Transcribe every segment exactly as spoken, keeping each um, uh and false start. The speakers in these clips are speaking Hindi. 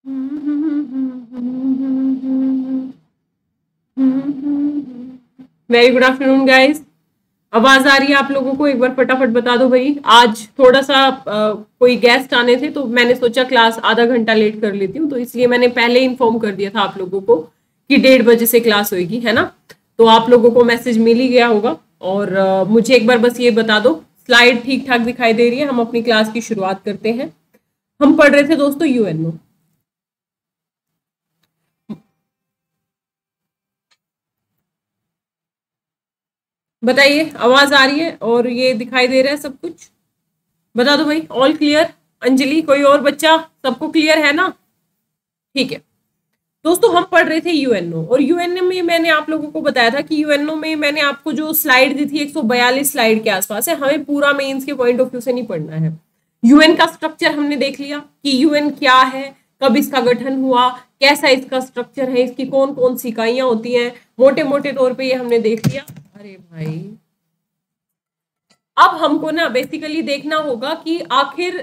Very good afternoon guys. आवाज आ रही है आप लोगों को? एक बार फटाफट बता दो भाई। आज थोड़ा सा आ, कोई गेस्ट आने थे तो मैंने सोचा क्लास आधा घंटा लेट कर लेती हूँ, तो इसलिए मैंने पहले इन्फॉर्म कर दिया था आप लोगों को कि डेढ़ बजे से क्लास होगी, है ना। तो आप लोगों को मैसेज मिल ही गया होगा। और आ, मुझे एक बार बस ये बता दो, स्लाइड ठीक ठाक दिखाई दे रही है? हम अपनी क्लास की शुरुआत करते हैं। हम पढ़ रहे थे दोस्तों यूएनओ। बताइए, आवाज आ रही है और ये दिखाई दे रहा है सब कुछ? बता दो भाई, ऑल क्लियर? अंजलि, कोई और बच्चा? सबको क्लियर है ना? ठीक है दोस्तों, हम पढ़ रहे थे यूएनओ, और यूएनओ में मैंने आप लोगों को बताया था कि यूएनओ में मैंने आपको जो स्लाइड दी थी एक सौ बयालीस स्लाइड के आसपास है। हमें पूरा मेंस के पॉइंट ऑफ व्यू से नहीं पढ़ना है। यूएन का स्ट्रक्चर हमने देख लिया कि यूएन क्या है, कब इसका गठन हुआ, कैसा इसका स्ट्रक्चर है, इसकी कौन कौन सी इकाइयां होती हैं, मोटे मोटे तौर पर ये हमने देख लिया। अरे भाई, अब हमको ना बेसिकली देखना होगा कि आखिर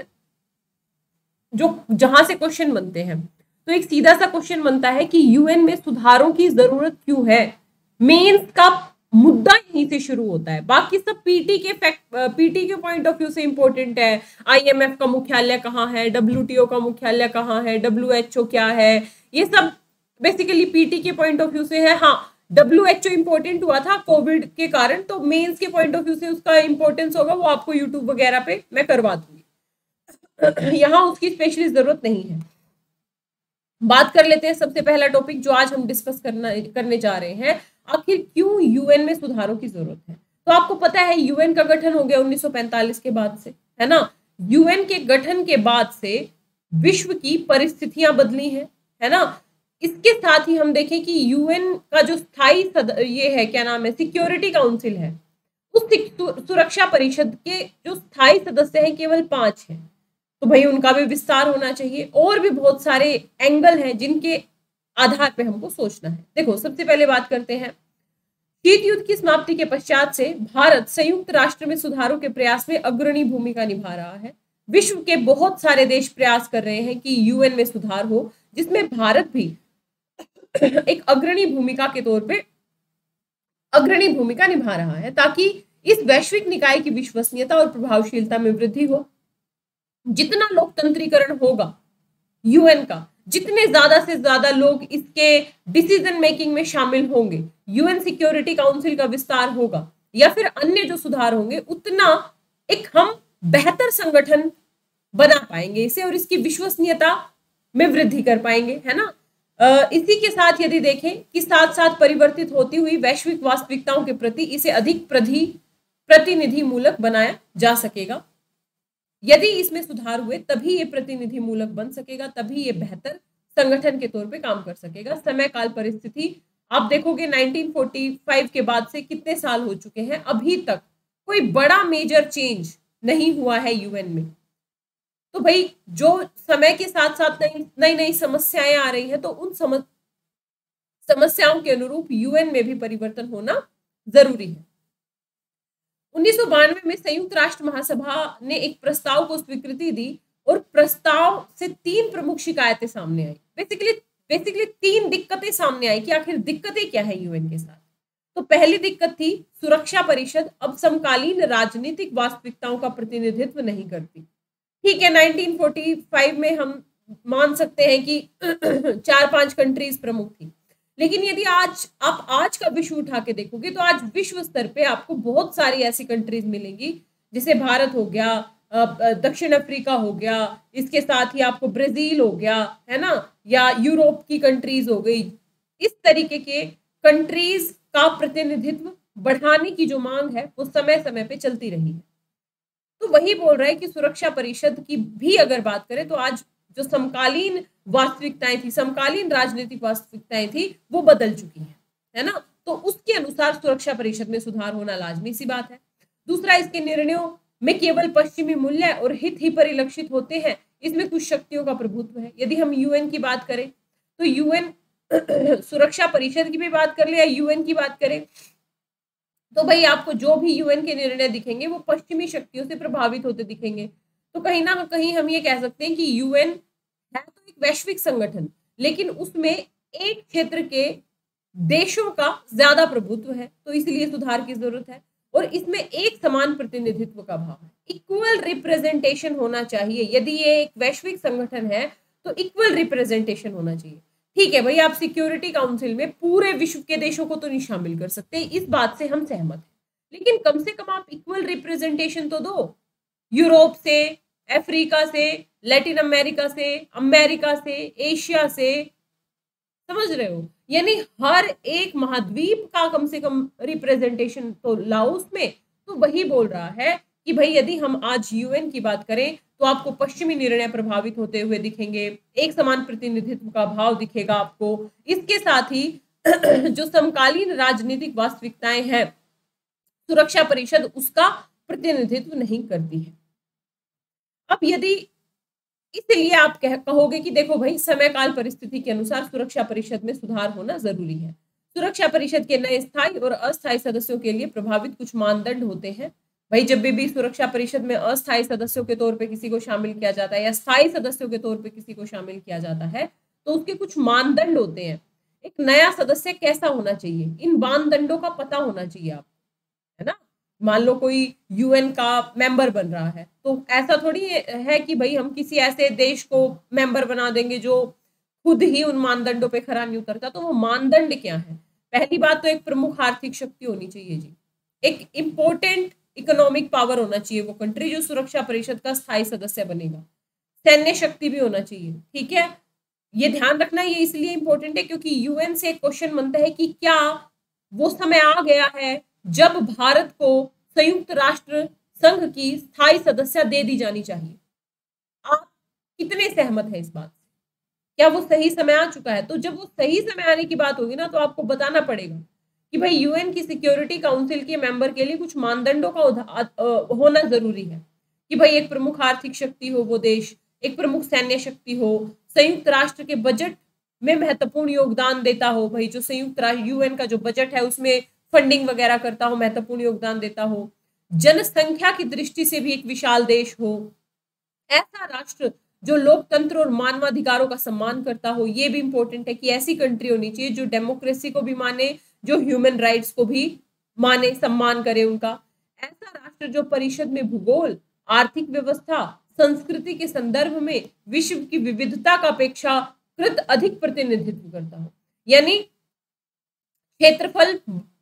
जो जहां से क्वेश्चन बनते हैं, तो एक सीधा सा क्वेश्चन बनता है कि यूएन में सुधारों की जरूरत क्यों है। मेंस का मुद्दा यहीं से शुरू होता है, बाकी सब पीटी के फैक्ट पीटी के पॉइंट ऑफ व्यू से इंपॉर्टेंट है। आईएमएफ का मुख्यालय कहाँ है, डब्ल्यूटीओ का मुख्यालय कहाँ है, डब्ल्यूएचओ क्या है, ये सब बेसिकली पीटी के पॉइंट ऑफ व्यू से है। हाँ, डब्ल्यूएचओ इंपॉर्टेंट हुआ था कोविड के कारण, तो मेंस के पॉइंट ऑफ व्यू से उसका इंपॉर्टेंस होगा, वो आपको यूट्यूब वगैरह पे मैं करवा दूंगी। यहाँ उसकी स्पेशली जरूरत नहीं है। बात कर लेते हैं सबसे पहला टॉपिक जो आज हम डिस्कस करना करने जा रहे हैं, आखिर क्यों यूएन में सुधारों की जरूरत है। तो आपको पता है यूएन का गठन हो गया उन्नीस सौ पैंतालीस के बाद से, है ना। यूएन के गठन के बाद से विश्व की परिस्थितियां बदली हैं, है ना। इसके साथ ही हम देखें कि यूएन का जो स्थायी ये है, क्या नाम है, सिक्योरिटी काउंसिल है, उस सुरक्षा परिषद के जो स्थायी सदस्य हैं केवल पांच हैं। तो भाई उनका भी विस्तार होना चाहिए, और भी बहुत सारे एंगल हैं जिनके आधार पे हमको सोचना है। देखो, सबसे पहले बात करते हैं, शीत युद्ध की समाप्ति के पश्चात से भारत संयुक्त राष्ट्र में सुधारों के प्रयास में अग्रणी भूमिका निभा रहा है। विश्व के बहुत सारे देश प्रयास कर रहे हैं कि यूएन में सुधार हो, जिसमें भारत भी एक अग्रणी भूमिका के तौर पे अग्रणी भूमिका निभा रहा है, ताकि इस वैश्विक निकाय की विश्वसनीयता और प्रभावशीलता में वृद्धि हो। जितना लोकतंत्रीकरण होगा यूएन का, जितने ज्यादा से ज्यादा लोग इसके डिसीजन मेकिंग में शामिल होंगे, यूएन सिक्योरिटी काउंसिल का विस्तार होगा या फिर अन्य जो सुधार होंगे, उतना एक हम बेहतर संगठन बना पाएंगे इसे, और इसकी विश्वसनीयता में वृद्धि कर पाएंगे, है ना। Uh, इसी के साथ यदि देखें कि साथ साथ परिवर्तित होती हुई वैश्विक वास्तविकताओं के प्रति इसे अधिक प्रति प्रतिनिधि मूलक बनाया जा सकेगा। यदि इसमें सुधार हुए तभी ये प्रतिनिधि मूलक बन सकेगा, तभी ये बेहतर संगठन के तौर पे काम कर सकेगा। समय काल परिस्थिति आप देखोगे नाइनटीन फोर्टी फाइव के बाद से कितने साल हो चुके हैं, अभी तक कोई बड़ा मेजर चेंज नहीं हुआ है यूएन में। तो भाई जो समय के साथ साथ नई नई समस्याएं आ रही हैं, तो उन समझ समस्याओं के अनुरूप यूएन में भी परिवर्तन होना जरूरी है। उन्नीस सौ बानवे में संयुक्त राष्ट्र महासभा ने एक प्रस्ताव को स्वीकृति दी, और प्रस्ताव से तीन प्रमुख शिकायतें सामने आई। बेसिकली बेसिकली तीन दिक्कतें सामने आई कि आखिर दिक्कतें क्या है यूएन के साथ। तो पहली दिक्कत थी, सुरक्षा परिषद अब समकालीन राजनीतिक वास्तविकताओं का प्रतिनिधित्व नहीं करती। ठीक है, नाइनटीन फोर्टी फाइव में हम मान सकते हैं कि चार पांच कंट्रीज प्रमुख थी, लेकिन यदि आज आप आज का विश्व उठा के देखोगे तो आज विश्व स्तर पे आपको बहुत सारी ऐसी कंट्रीज मिलेंगी, जैसे भारत हो गया, दक्षिण अफ्रीका हो गया, इसके साथ ही आपको ब्राजील हो गया, है ना, या यूरोप की कंट्रीज हो गई। इस तरीके के कंट्रीज का प्रतिनिधित्व बढ़ाने की जो मांग है वो समय समय पे चलती रही है। तो वही बोल रहा है कि सुरक्षा परिषद की भी अगर बात करें तो आज जो समकालीन वास्तविकताएं थी, समकालीन राजनीतिक वास्तविकताएं थी, वो बदल चुकी हैं, है ना। तो उसके अनुसार सुरक्षा परिषद में सुधार होना लाजमी सी बात है। दूसरा, इसके निर्णयों में केवल पश्चिमी मूल्य और हित ही परिलक्षित होते हैं, इसमें कुछ शक्तियों का प्रभुत्व है। यदि हम यूएन की बात करें तो यूएन सुरक्षा परिषद की भी बात कर ले या यूएन की बात करें, तो भाई आपको जो भी यूएन के निर्णय दिखेंगे वो पश्चिमी शक्तियों से प्रभावित होते दिखेंगे। तो कहीं ना कहीं हम ये कह सकते हैं कि यूएन है तो एक वैश्विक संगठन, लेकिन उसमें एक क्षेत्र के देशों का ज्यादा प्रभुत्व है, तो इसलिए सुधार की जरूरत है। और इसमें एक समान प्रतिनिधित्व का भाव है, इक्वल रिप्रेजेंटेशन होना चाहिए। यदि ये एक वैश्विक संगठन है तो इक्वल रिप्रेजेंटेशन होना चाहिए। ठीक है भाई, आप सिक्योरिटी काउंसिल में पूरे विश्व के देशों को तो नहीं शामिल कर सकते, इस बात से हम सहमत हैं, लेकिन कम से कम आप इक्वल रिप्रेजेंटेशन तो दो। यूरोप से, अफ्रीका से, लैटिन अमेरिका से, अमेरिका से, एशिया से, समझ रहे हो, यानी हर एक महाद्वीप का कम से कम रिप्रेजेंटेशन तो लाओ उसमें। तो वही बोल रहा है कि भाई यदि हम आज यूएन की बात करें तो आपको पश्चिमी निर्णय प्रभावित होते हुए दिखेंगे, एक समान प्रतिनिधित्व का भाव दिखेगा आपको। इसके साथ ही जो समकालीन राजनीतिक वास्तविकताएं हैं, सुरक्षा परिषद उसका प्रतिनिधित्व नहीं करती है। अब यदि इसलिए आप कह, कहोगे कि देखो भाई, समय काल परिस्थिति के अनुसार सुरक्षा परिषद में सुधार होना जरूरी है। सुरक्षा परिषद के नए स्थायी और अस्थायी सदस्यों के लिए प्रभावित कुछ मानदंड होते हैं। भाई जब भी, भी सुरक्षा परिषद में अस्थायी सदस्यों के तौर पे किसी को शामिल किया जाता है या स्थायी सदस्यों के तौर पे किसी को शामिल किया जाता है, तो उसके कुछ मानदंड होते हैं। एक नया सदस्य कैसा होना चाहिए, इन मानदंडों का पता होना चाहिए आपको, है ना। मान लो कोई यूएन का मेंबर बन रहा है, तो ऐसा थोड़ी है कि भाई हम किसी ऐसे देश को मेंबर बना देंगे जो खुद ही उन मानदंडों पे खरा नहीं उतरता। तो वो मानदंड क्या है? पहली बात तो एक प्रमुख आर्थिक शक्ति होनी चाहिए जी, एक इंपॉर्टेंट इकोनॉमिक पावर होना चाहिए वो कंट्री जो सुरक्षा परिषद का स्थायी सदस्य बनेगा। सैन्य शक्ति भी होना चाहिए, ठीक है। ये ध्यान रखना, ये इसलिए इंपॉर्टेंट है क्योंकि यूएन से एक क्वेश्चन बनता है कि क्या वो समय आ गया है जब भारत को संयुक्त राष्ट्र संघ की स्थायी सदस्य दे दी जानी चाहिए। आप कितने सहमत हैं इस बात से? क्या वो सही समय आ चुका है? तो जब वो सही समय आने की बात होगी ना, तो आपको बताना पड़ेगा कि भाई यूएन की सिक्योरिटी काउंसिल के मेंबर के लिए कुछ मानदंडों का होना जरूरी है कि भाई एक प्रमुख आर्थिक शक्ति हो वो देश, एक प्रमुख सैन्य शक्ति हो, संयुक्त राष्ट्र के बजट में महत्वपूर्ण योगदान देता हो, भाई जो संयुक्त राष्ट्र यूएन का जो बजट है उसमें फंडिंग वगैरह करता हो, महत्वपूर्ण योगदान देता हो, जनसंख्या की दृष्टि से भी एक विशाल देश हो, ऐसा राष्ट्र जो लोकतंत्र और मानवाधिकारों का सम्मान करता हो। ये भी इंपॉर्टेंट है कि ऐसी कंट्री होनी चाहिए जो डेमोक्रेसी को भी माने, जो ह्यूमन राइट्स को भी माने, सम्मान करे उनका। ऐसा राष्ट्र जो परिषद में भूगोल, आर्थिक व्यवस्था, संस्कृति के संदर्भ में विश्व की विविधता का अपेक्षाकृत अधिक प्रतिनिधित्व करता हो। यानी क्षेत्रफल,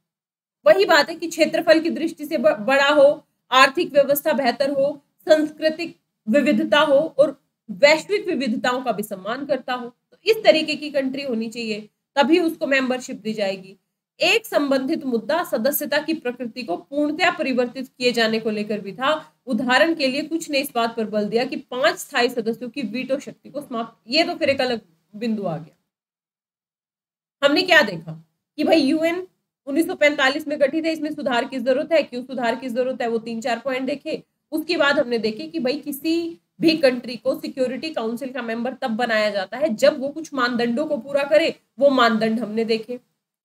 वही बात है कि क्षेत्रफल की दृष्टि से बड़ा हो, आर्थिक व्यवस्था बेहतर हो, सांस्कृतिक विविधता हो और वैश्विक विविधताओं का भी सम्मान करता हो। तो इस तरीके की कंट्री होनी चाहिए, तभी उसको मेंबरशिप दी जाएगी। एक संबंधित मुद्दा सदस्यता की प्रकृति को पूर्णतया परिवर्तित किए जाने को लेकर भी था। उदाहरण के लिए कुछ ने इस बात पर बल दिया कि पांच स्थायी सदस्यों की वीटो शक्ति को समाप्त। ये तो फिर एक अलग बिंदु आ गया। हमने क्या देखा कि भाई यूएन उन्नीस सौ पैंतालीस में गठित है, इसमें सुधार की जरूरत है। क्यों सुधार की जरूरत है, वो तीन चार पॉइंट देखे। उसके बाद हमने देखे कि भाई किसी भी कंट्री को सिक्योरिटी काउंसिल का मेंबर तब बनाया जाता है जब वो कुछ मानदंडों को पूरा करे। वो मानदंड हमने देखे।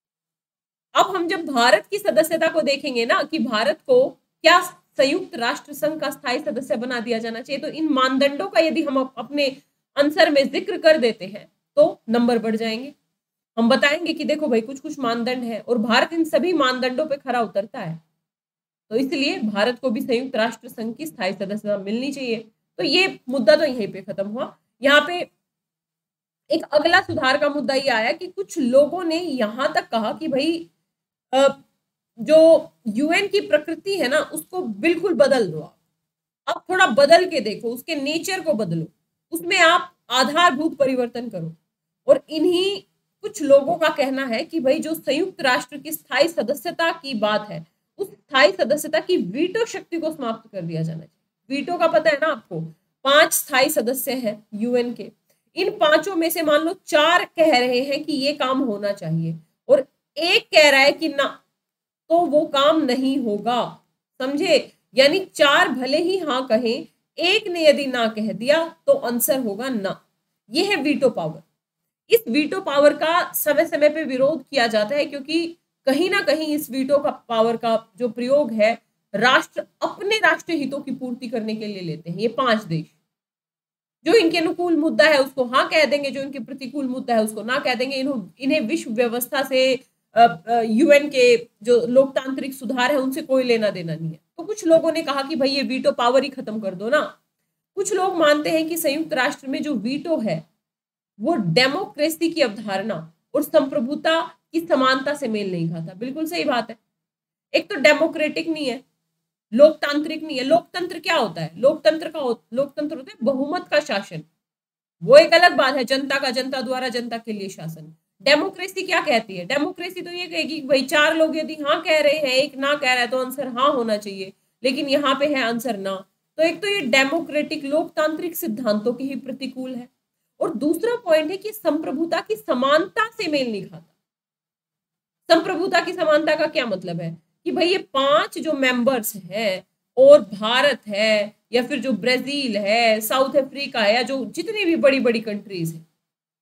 अब हम जब भारत की सदस्यता को देखेंगे ना कि भारत को क्या संयुक्त राष्ट्र संघ का स्थायी सदस्य बना दिया जाना चाहिए, तो इन मानदंडों का यदि हम अपने आंसर में जिक्र कर देते हैं तो नंबर बढ़ जाएंगे। हम बताएंगे कि देखो भाई कुछ कुछ मानदंड है और भारत इन सभी मानदंडों पे खरा उतरता है, तो इसलिए भारत को भी संयुक्त राष्ट्र संघ की स्थायी सदस्यता मिलनी चाहिए। तो ये मुद्दा तो यहीं पे खत्म हुआ। यहाँ पे एक अगला सुधार का मुद्दा ये आया कि कुछ लोगों ने यहां तक कहा कि भाई जो यूएन की प्रकृति है ना उसको बिल्कुल बदल दो। आप थोड़ा बदल के देखो, उसके नेचर को बदलो, उसमें आप आधारभूत परिवर्तन करो। और इन्हीं कुछ लोगों का कहना है कि भाई जो संयुक्त राष्ट्र की स्थायी सदस्यता की बात है, उस स्थायी सदस्यता की वीटो शक्ति को समाप्त कर दिया जाना चाहिए। वीटो का पता है ना आपको, पांच स्थायी सदस्य हैं यूएन के। इन पांचों में से मान लो चार कह रहे हैं कि ये काम होना चाहिए और एक कह रहा है कि ना, तो वो काम नहीं होगा। समझे? यानी चार भले ही हाँ कहें, एक ने यदि ना कह दिया तो आंसर होगा ना। ये है वीटो पावर। इस वीटो पावर का समय समय पे विरोध किया जाता है क्योंकि कहीं ना कहीं इस वीटो का पावर का जो प्रयोग है राष्ट्र अपने राष्ट्रीय हितों की पूर्ति करने के लिए लेते हैं, ये पांच देश। जो इनके अनुकूल मुद्दा है उसको हाँ कह देंगे, जो इनके प्रतिकूल मुद्दा है उसको ना कह देंगे। इन्हें विश्व व्यवस्था से, यूएन के जो लोकतांत्रिक सुधार है उनसे कोई लेना देना नहीं है। तो कुछ लोगों ने कहा कि भाई ये वीटो पावर ही खत्म कर दो ना। कुछ लोग मानते हैं कि संयुक्त राष्ट्र में जो वीटो है वो डेमोक्रेसी की अवधारणा और संप्रभुता की समानता से मेल नहीं खाता। बिल्कुल सही बात है। एक तो डेमोक्रेटिक नहीं है, लोकतांत्रिक नहीं है। लोकतंत्र क्या होता है? लोकतंत्र का लोकतंत्र होता है बहुमत का शासन, वो एक अलग बात है, जनता का, जनता द्वारा जनता के लिए शासन। डेमोक्रेसी क्या कहती है? डेमोक्रेसी तो ये कहेगी भाई चार लोग यदि हाँ कह रहे हैं, एक ना कह रहा है, तो आंसर हाँ होना चाहिए, लेकिन यहाँ पे है आंसर ना। तो एक तो ये डेमोक्रेटिक लोकतांत्रिक सिद्धांतों के ही प्रतिकूल है, और दूसरा पॉइंट है कि संप्रभुता की समानता से मेल नहीं खाता। संप्रभुता की समानता का क्या मतलब है कि भाई ये पांच जो मेंबर्स हैं और भारत है या फिर जो ब्राजील है, साउथ अफ्रीका है, या जो जितनी भी बड़ी बड़ी कंट्रीज है,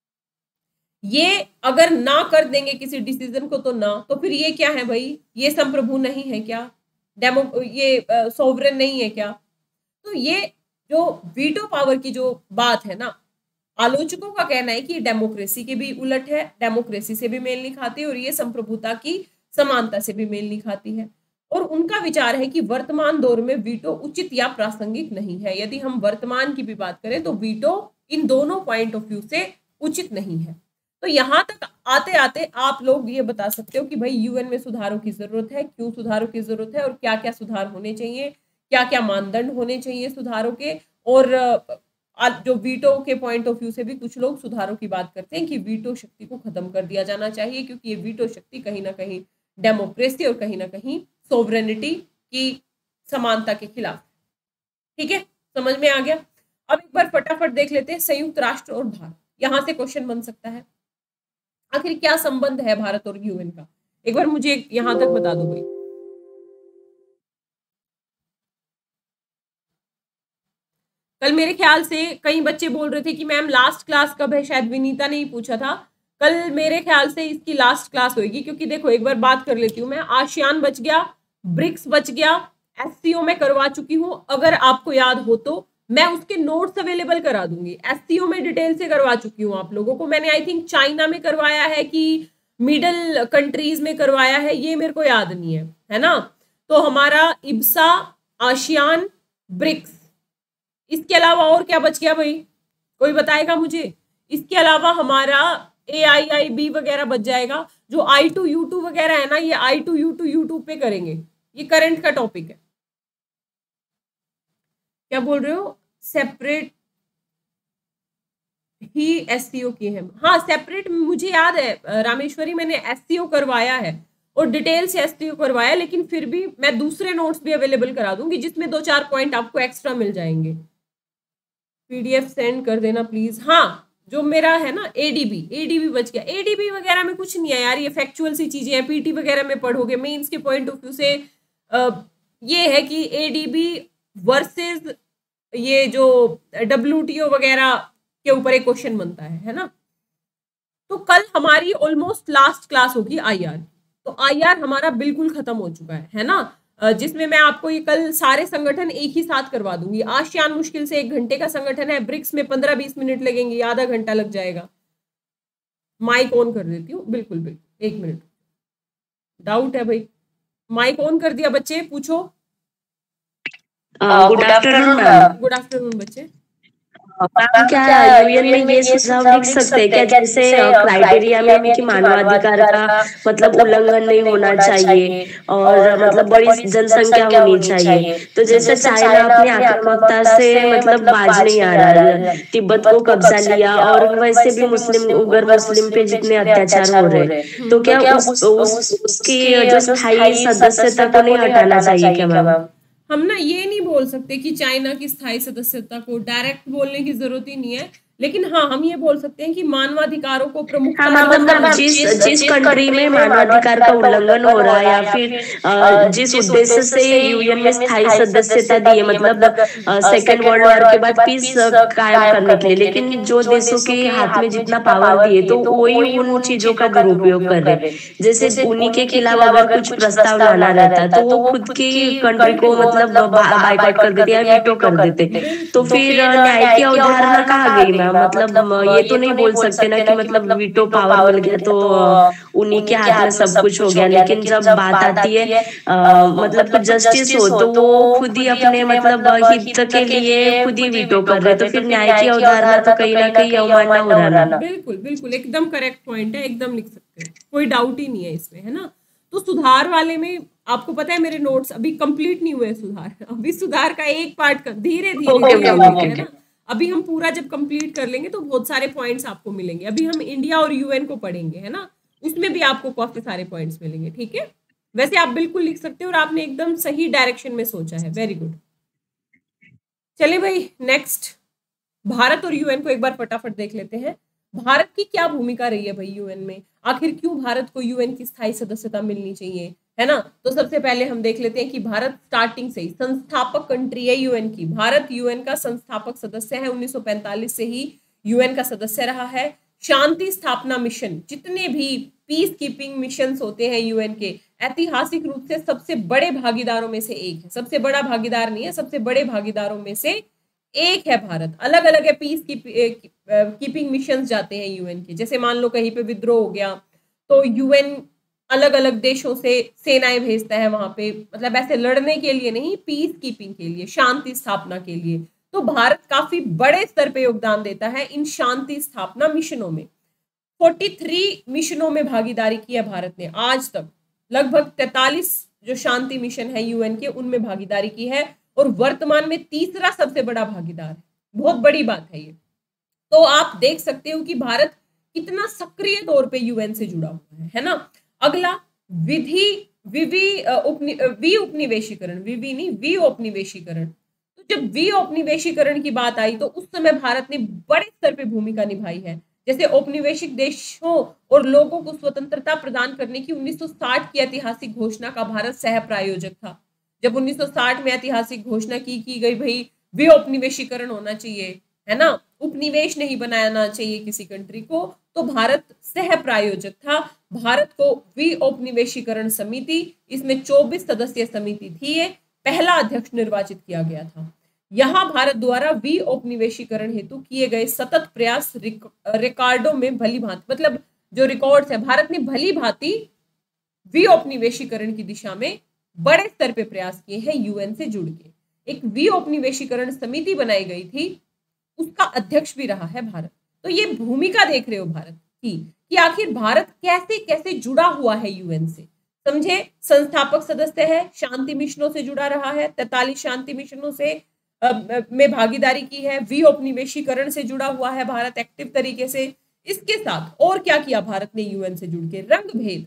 ये अगर ना कर देंगे किसी डिसीजन को तो ना, तो फिर ये क्या है भाई? ये संप्रभु नहीं है क्या? डेमो ये सोवरेन नहीं है क्या? तो ये जो वीटो पावर की जो बात है ना, आलोचकों का कहना है कि डेमोक्रेसी के भी उलट है, डेमोक्रेसी से भी मेल नहीं खाती, और ये संप्रभुता की समानता से भी मेल नहीं खाती है। और उनका विचार है कि वर्तमान दौर में वीटो उचित या प्रासंगिक नहीं है। यदि हम वर्तमान की भी बात करें तो वीटो इन दोनों पॉइंट ऑफ व्यू से उचित नहीं है। तो यहाँ तक आते आते आप लोग ये बता सकते हो कि भाई यूएन में सुधारों की जरूरत है, क्यों सुधारों की जरूरत है, और क्या क्या सुधार होने चाहिए, क्या क्या मानदंड होने चाहिए सुधारों के। और जो वीटो के पॉइंट ऑफ व्यू से भी कुछ लोग सुधारों की बात करते हैं कि वीटो शक्ति को खत्म कर दिया जाना चाहिए, क्योंकि ये वीटो शक्ति कहीं ना कहीं डेमोक्रेसी और कहीं ना कहीं सोवरेनिटी की समानता के खिलाफ। ठीक है, समझ में आ गया। अब एक बार फटाफट देख लेते हैं संयुक्त राष्ट्र और भारत। यहां से क्वेश्चन बन सकता है आखिर क्या संबंध है भारत और यूएन का, एक बार मुझे यहां तक बता दो भाई। कल मेरे ख्याल से कई बच्चे बोल रहे थे कि मैम लास्ट क्लास कब है, शायद विनीता ने ही पूछा था। कल मेरे ख्याल से इसकी लास्ट क्लास होगी, क्योंकि देखो एक बार बात कर लेती हूँ मैं। आसियान बच गया, ब्रिक्स बच गया, एससीओ में करवा चुकी हूँ, अगर आपको याद हो तो मैं उसके नोट्स अवेलेबल करा दूंगी। एससीओ में डिटेल से करवा चुकी हूँ आप लोगों को। मैंने आई थिंक चाइना में करवाया है कि मिडल कंट्रीज में करवाया है, ये मेरे को याद नहीं है, है ना। तो हमारा इब्सा, आसियान, ब्रिक्स, इसके अलावा और क्या बच गया भाई, कोई बताएगा मुझे? इसके अलावा हमारा ए आई आई बी वगैरह बच जाएगा। जो आई टू यू टू वगैरह है ना, ये I two U two YouTube पे करेंगे, ये करंट का टॉपिक है। क्या बोल रहे हो? सेपरेट ही एससीओ की है। हाँ सेपरेट, मुझे याद है रामेश्वरी, मैंने एससीओ करवाया है और डिटेल से एससीओ करवाया, लेकिन फिर भी मैं दूसरे नोट्स भी अवेलेबल करा दूंगी जिसमें दो चार पॉइंट आपको एक्स्ट्रा मिल जाएंगे। पीडीएफ सेंड कर देना प्लीज। हाँ जो मेरा है ना एडीबी, एडीबी बच गया। एडीबी वगैरह में कुछ नहीं है यार, ये फैक्चुअल सी चीजें हैं, पीटी वगैरह में पढ़ोगे। मेंस के पॉइंट ऑफ व्यू से आ, ये है कि एडीबी वर्सेस ये जो डब्ल्यूटीओ वगैरह के ऊपर एक क्वेश्चन बनता है, है ना। तो कल हमारी ऑलमोस्ट लास्ट क्लास होगी आईआर। तो आईआर हमारा बिल्कुल खत्म हो चुका है, है ना, जिसमें मैं आपको ये कल सारे संगठन एक ही साथ करवा दूंगी। आसियान मुश्किल से एक घंटे का संगठन है, ब्रिक्स में पंद्रह बीस मिनट लगेंगे, आधा घंटा लग जाएगा। माइक ऑन कर देती हूँ, बिल्कुल बिल्कुल एक मिनट। डाउट है भाई? माइक ऑन कर दिया बच्चे, पूछो। Good afternoon ma'am. Good afternoon बच्चे। मैम क्या यूएन में ये सुझाव लिख सकते हैं क्या, जैसे क्राइटेरिया में कि मानवाधिकार का मतलब उल्लंघन नहीं होना चाहिए और मतलब बड़ी जनसंख्या होनी चाहिए। तो जैसे चाइना अपनी आक्रामकता से मतलब बाज नहीं आ रहा है, तिब्बत को कब्जा लिया, और वैसे भी मुस्लिम उगर मुस्लिम पे जितने अत्याचार हो रहे, तो क्या उस, उस, उसकी जो स्थायी सदस्यता को नहीं हटाना चाहिए क्या मैम? हम ना ये नहीं बोल सकते कि चाइना की स्थायी सदस्यता को, डायरेक्ट बोलने की जरूरत ही नहीं है, लेकिन हाँ हम ये बोल सकते हैं कि मानवाधिकारों को प्रमुखता हाँ मतलब जिस जिस कंट्री में मानवाधिकार का उल्लंघन हो रहा है या फिर जिस उद्देश्य से यूएन में स्थायी सदस्यता दी है, मतलब सेकेंड वर्ल्ड वॉर के बाद पीस कायम करने के लिए, लेकिन जो देशों के हाथ में जितना पावर दिए तो वही उन चीजों का दुरुपयोग कर रहे। जैसे उन्हीं के खिलाफ अगर कुछ प्रस्ताव लाना रहता तो वो खुद की कंट्री को मतलब बाइकआउट कर देते या वीटो कर देते। तो फिर न्याय की अवधारणा कहाँ गई मैम? मतलब ये तो नहीं बोल सकते ना कि मतलब वीटो पावर मिल गया तो उन्हीं के हाथ में सब कुछ हो गया। लेकिन जब बात आती है मतलब जस्टिस हो तो वो खुद ही अपने मतलब हित के लिए खुद ही वीटो कर रहे, तो फिर न्याय की अवधारणा तो कहीं ना कहीं अवमानना हो रहा ना। बिल्कुल बिल्कुल एकदम करेक्ट पॉइंट है, एकदम लिख सकते हैं, कोई डाउट ही नहीं है इसमें, है ना। तो सुधार वाले में आपको पता है मेरे नोट्स अभी कंप्लीट नहीं हुए, सुधार अभी सुधार का एक पार्ट कर धीरे धीरे है ना। अभी हम पूरा जब कंप्लीट कर लेंगे तो बहुत सारे पॉइंट्स आपको मिलेंगे। अभी हम इंडिया और यूएन को पढ़ेंगे, है ना, उसमें भी आपको काफी सारे पॉइंट्स मिलेंगे, ठीक है। वैसे आप बिल्कुल लिख सकते हो और आपने एकदम सही डायरेक्शन में सोचा है, वेरी गुड। चलिए भाई नेक्स्ट, भारत और यूएन को एक बार फटाफट देख लेते हैं। भारत की क्या भूमिका रही है भाई यूएन में, आखिर क्यों भारत को यूएन की स्थायी सदस्यता मिलनी चाहिए, है ना। तो सबसे पहले हम देख लेते हैं कि भारत स्टार्टिंग से ही संस्थापक कंट्री है यूएन की। भारत यूएन का संस्थापक सदस्य है, उन्नीस सौ पैंतालीस से ही यूएन का सदस्य रहा है। शांति स्थापना मिशन, जितने भी पीस कीपिंग मिशन होते हैं यूएन के, ऐतिहासिक रूप से सबसे बड़े भागीदारों में से एक है। सबसे बड़ा भागीदार नहीं है, सबसे बड़े भागीदारों में से एक है भारत। अलग अलग है पीस कीपिंग मिशन जाते हैं यूएन के, जैसे मान लो कहीं पे विद्रोह हो गया तो यूएन अलग अलग देशों से सेनाएं भेजता है वहां पे, मतलब ऐसे लड़ने के लिए नहीं, पीस कीपिंग के लिए, शांति स्थापना के लिए। तो भारत काफी बड़े स्तर पे योगदान देता है इन शांति स्थापना मिशनों में। तैंतालीस मिशनों में भागीदारी की है भारत ने आज तक। लगभग तैंतालीस जो शांति मिशन है यूएन के उनमें भागीदारी की है और वर्तमान में तीसरा सबसे बड़ा भागीदार है। बहुत बड़ी बात है ये। तो आप देख सकते हो कि भारत कितना सक्रिय तौर पे यूएन से जुड़ा हुआ है, है ना। अगला विधि विवि उपनि वि उपनिवेशीकरण, विवि नहीं वी उपनिवेशीकरण। तो जब वी उपनिवेशीकरण की बात आई तो उस समय भारत ने बड़े स्तर पे भूमिका निभाई है। जैसे औपनिवेशिक देशों और लोगों को स्वतंत्रता प्रदान करने की उन्नीस सौ साठ की ऐतिहासिक घोषणा का भारत सह प्रायोजक था। जब उन्नीस सौ साठ में ऐतिहासिक घोषणा की की गई भाई वी उपनिवेशीकरण होना चाहिए, है ना, उपनिवेश नहीं बनाना चाहिए किसी कंट्री को, तो भारत सह प्रायोजक था। भारत को वी उपनिवेशीकरण समिति, इसमें चौबीस सदस्यीय समिति थी, पहला अध्यक्ष निर्वाचित किया गया था। यहाँ भारत द्वारा वी उपनिवेशीकरण हेतु किए गए सतत प्रयास रिकॉर्डों में भली भांति, मतलब जो रिकॉर्ड्स है, भारत ने भली भांति वी उपनिवेशीकरण की दिशा में बड़े स्तर पे प्रयास किए हैं यूएन से जुड़ के। एक वी उपनिवेशीकरण समिति बनाई गई थी, उसका अध्यक्ष भी रहा है भारत। तो ये भूमिका देख रहे हो भारत की कि आखिर भारत कैसे कैसे जुड़ा हुआ है यूएन से। समझे, संस्थापक सदस्य है, शांति मिशनों से जुड़ा रहा है, तैंतालीस शांति मिशनों से आ, में भागीदारी की है, वी उपनिवेशीकरण से जुड़ा हुआ है भारत एक्टिव तरीके से। इसके साथ और क्या किया भारत ने यूएन से जुड़ के, रंग भेद,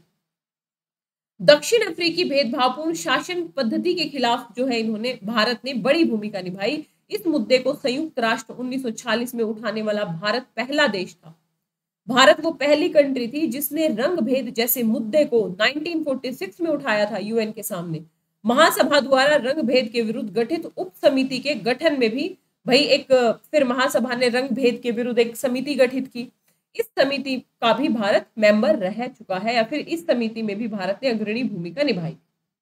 दक्षिण अफ्रीकी भेदभावपूर्ण शासन पद्धति के खिलाफ जो है इन्होंने, भारत ने बड़ी भूमिका निभाई। इस मुद्दे को संयुक्त राष्ट्र उन्नीस सौ छियालीस में उठाने वाला भारत पहला देश था। भारत वो पहली कंट्री थी जिसने रंग भेद जैसे मुद्दे को उन्नीस सौ छियालीस में उठाया था यूएन के सामने। महासभा द्वारा रंग भेद के विरुद्ध गठित उप समिति के गठन में भी भाई एक फिर महासभा ने रंग भेद के विरुद्ध एक समिति गठित की। इस समिति का भी भारत मेंबर रह चुका है, या फिर इस समिति में भी भारत ने अग्रणी भूमिका निभाई।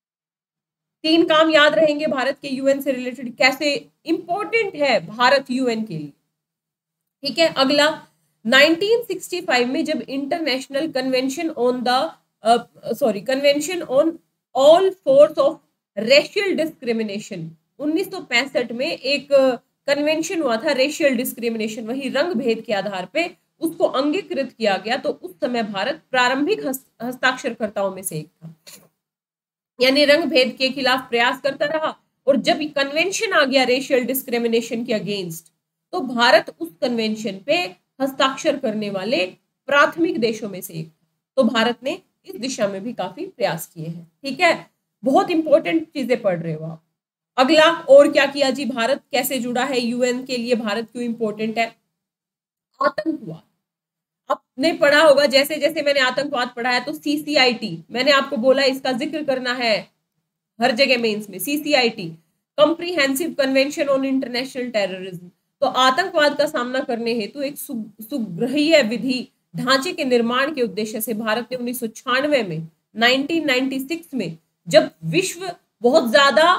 तीन काम याद रहेंगे भारत के यूएन से रिलेटेड, कैसे इंपॉर्टेंट है भारत यूएन के लिए, ठीक है। अगला उन्नीस सौ पैंसठ में जब international convention on the sorry convention on all force of racial discrimination, उन्नीस सौ पैंसठ में एक कन्वेंशन हुआ था रेशियल डिस्क्रिमिनेशन, वही रंग भेद के आधार पे उसको अंगीकृत किया गया। तो उस समय भारत प्रारंभिक हस्ताक्षरकर्ताओं में से एक था, यानी रंग भेद के खिलाफ प्रयास करता रहा। और जब कन्वेंशन आ गया रेशियल डिस्क्रिमिनेशन के अगेंस्ट, तो भारत उस कन्वेंशन पे हस्ताक्षर करने वाले प्राथमिक देशों में से एक था। तो भारत ने इस दिशा में भी काफी प्रयास किए हैं, ठीक है। बहुत इंपॉर्टेंट चीजें पढ़ रहे हो आप। अगला और क्या किया जी, भारत कैसे जुड़ा है यूएन के लिए, भारत क्यों इंपॉर्टेंट है। आतंकवाद आपने पढ़ा होगा, जैसे जैसे मैंने आतंकवाद पढ़ा है तो सीसीआईटी मैंने आपको बोला इसका जिक्र करना है हर जगह मेंस में। CCIT comprehensive convention on international terrorism, तो आतंकवाद का सामना करने हेतु एक सुग्रहीय विधि ढांचे के निर्माण के उद्देश्य से भारत ने उन्नीस सौ छियानवे में नाइनटीन नाइंटी सिक्स में, जब विश्व बहुत ज्यादा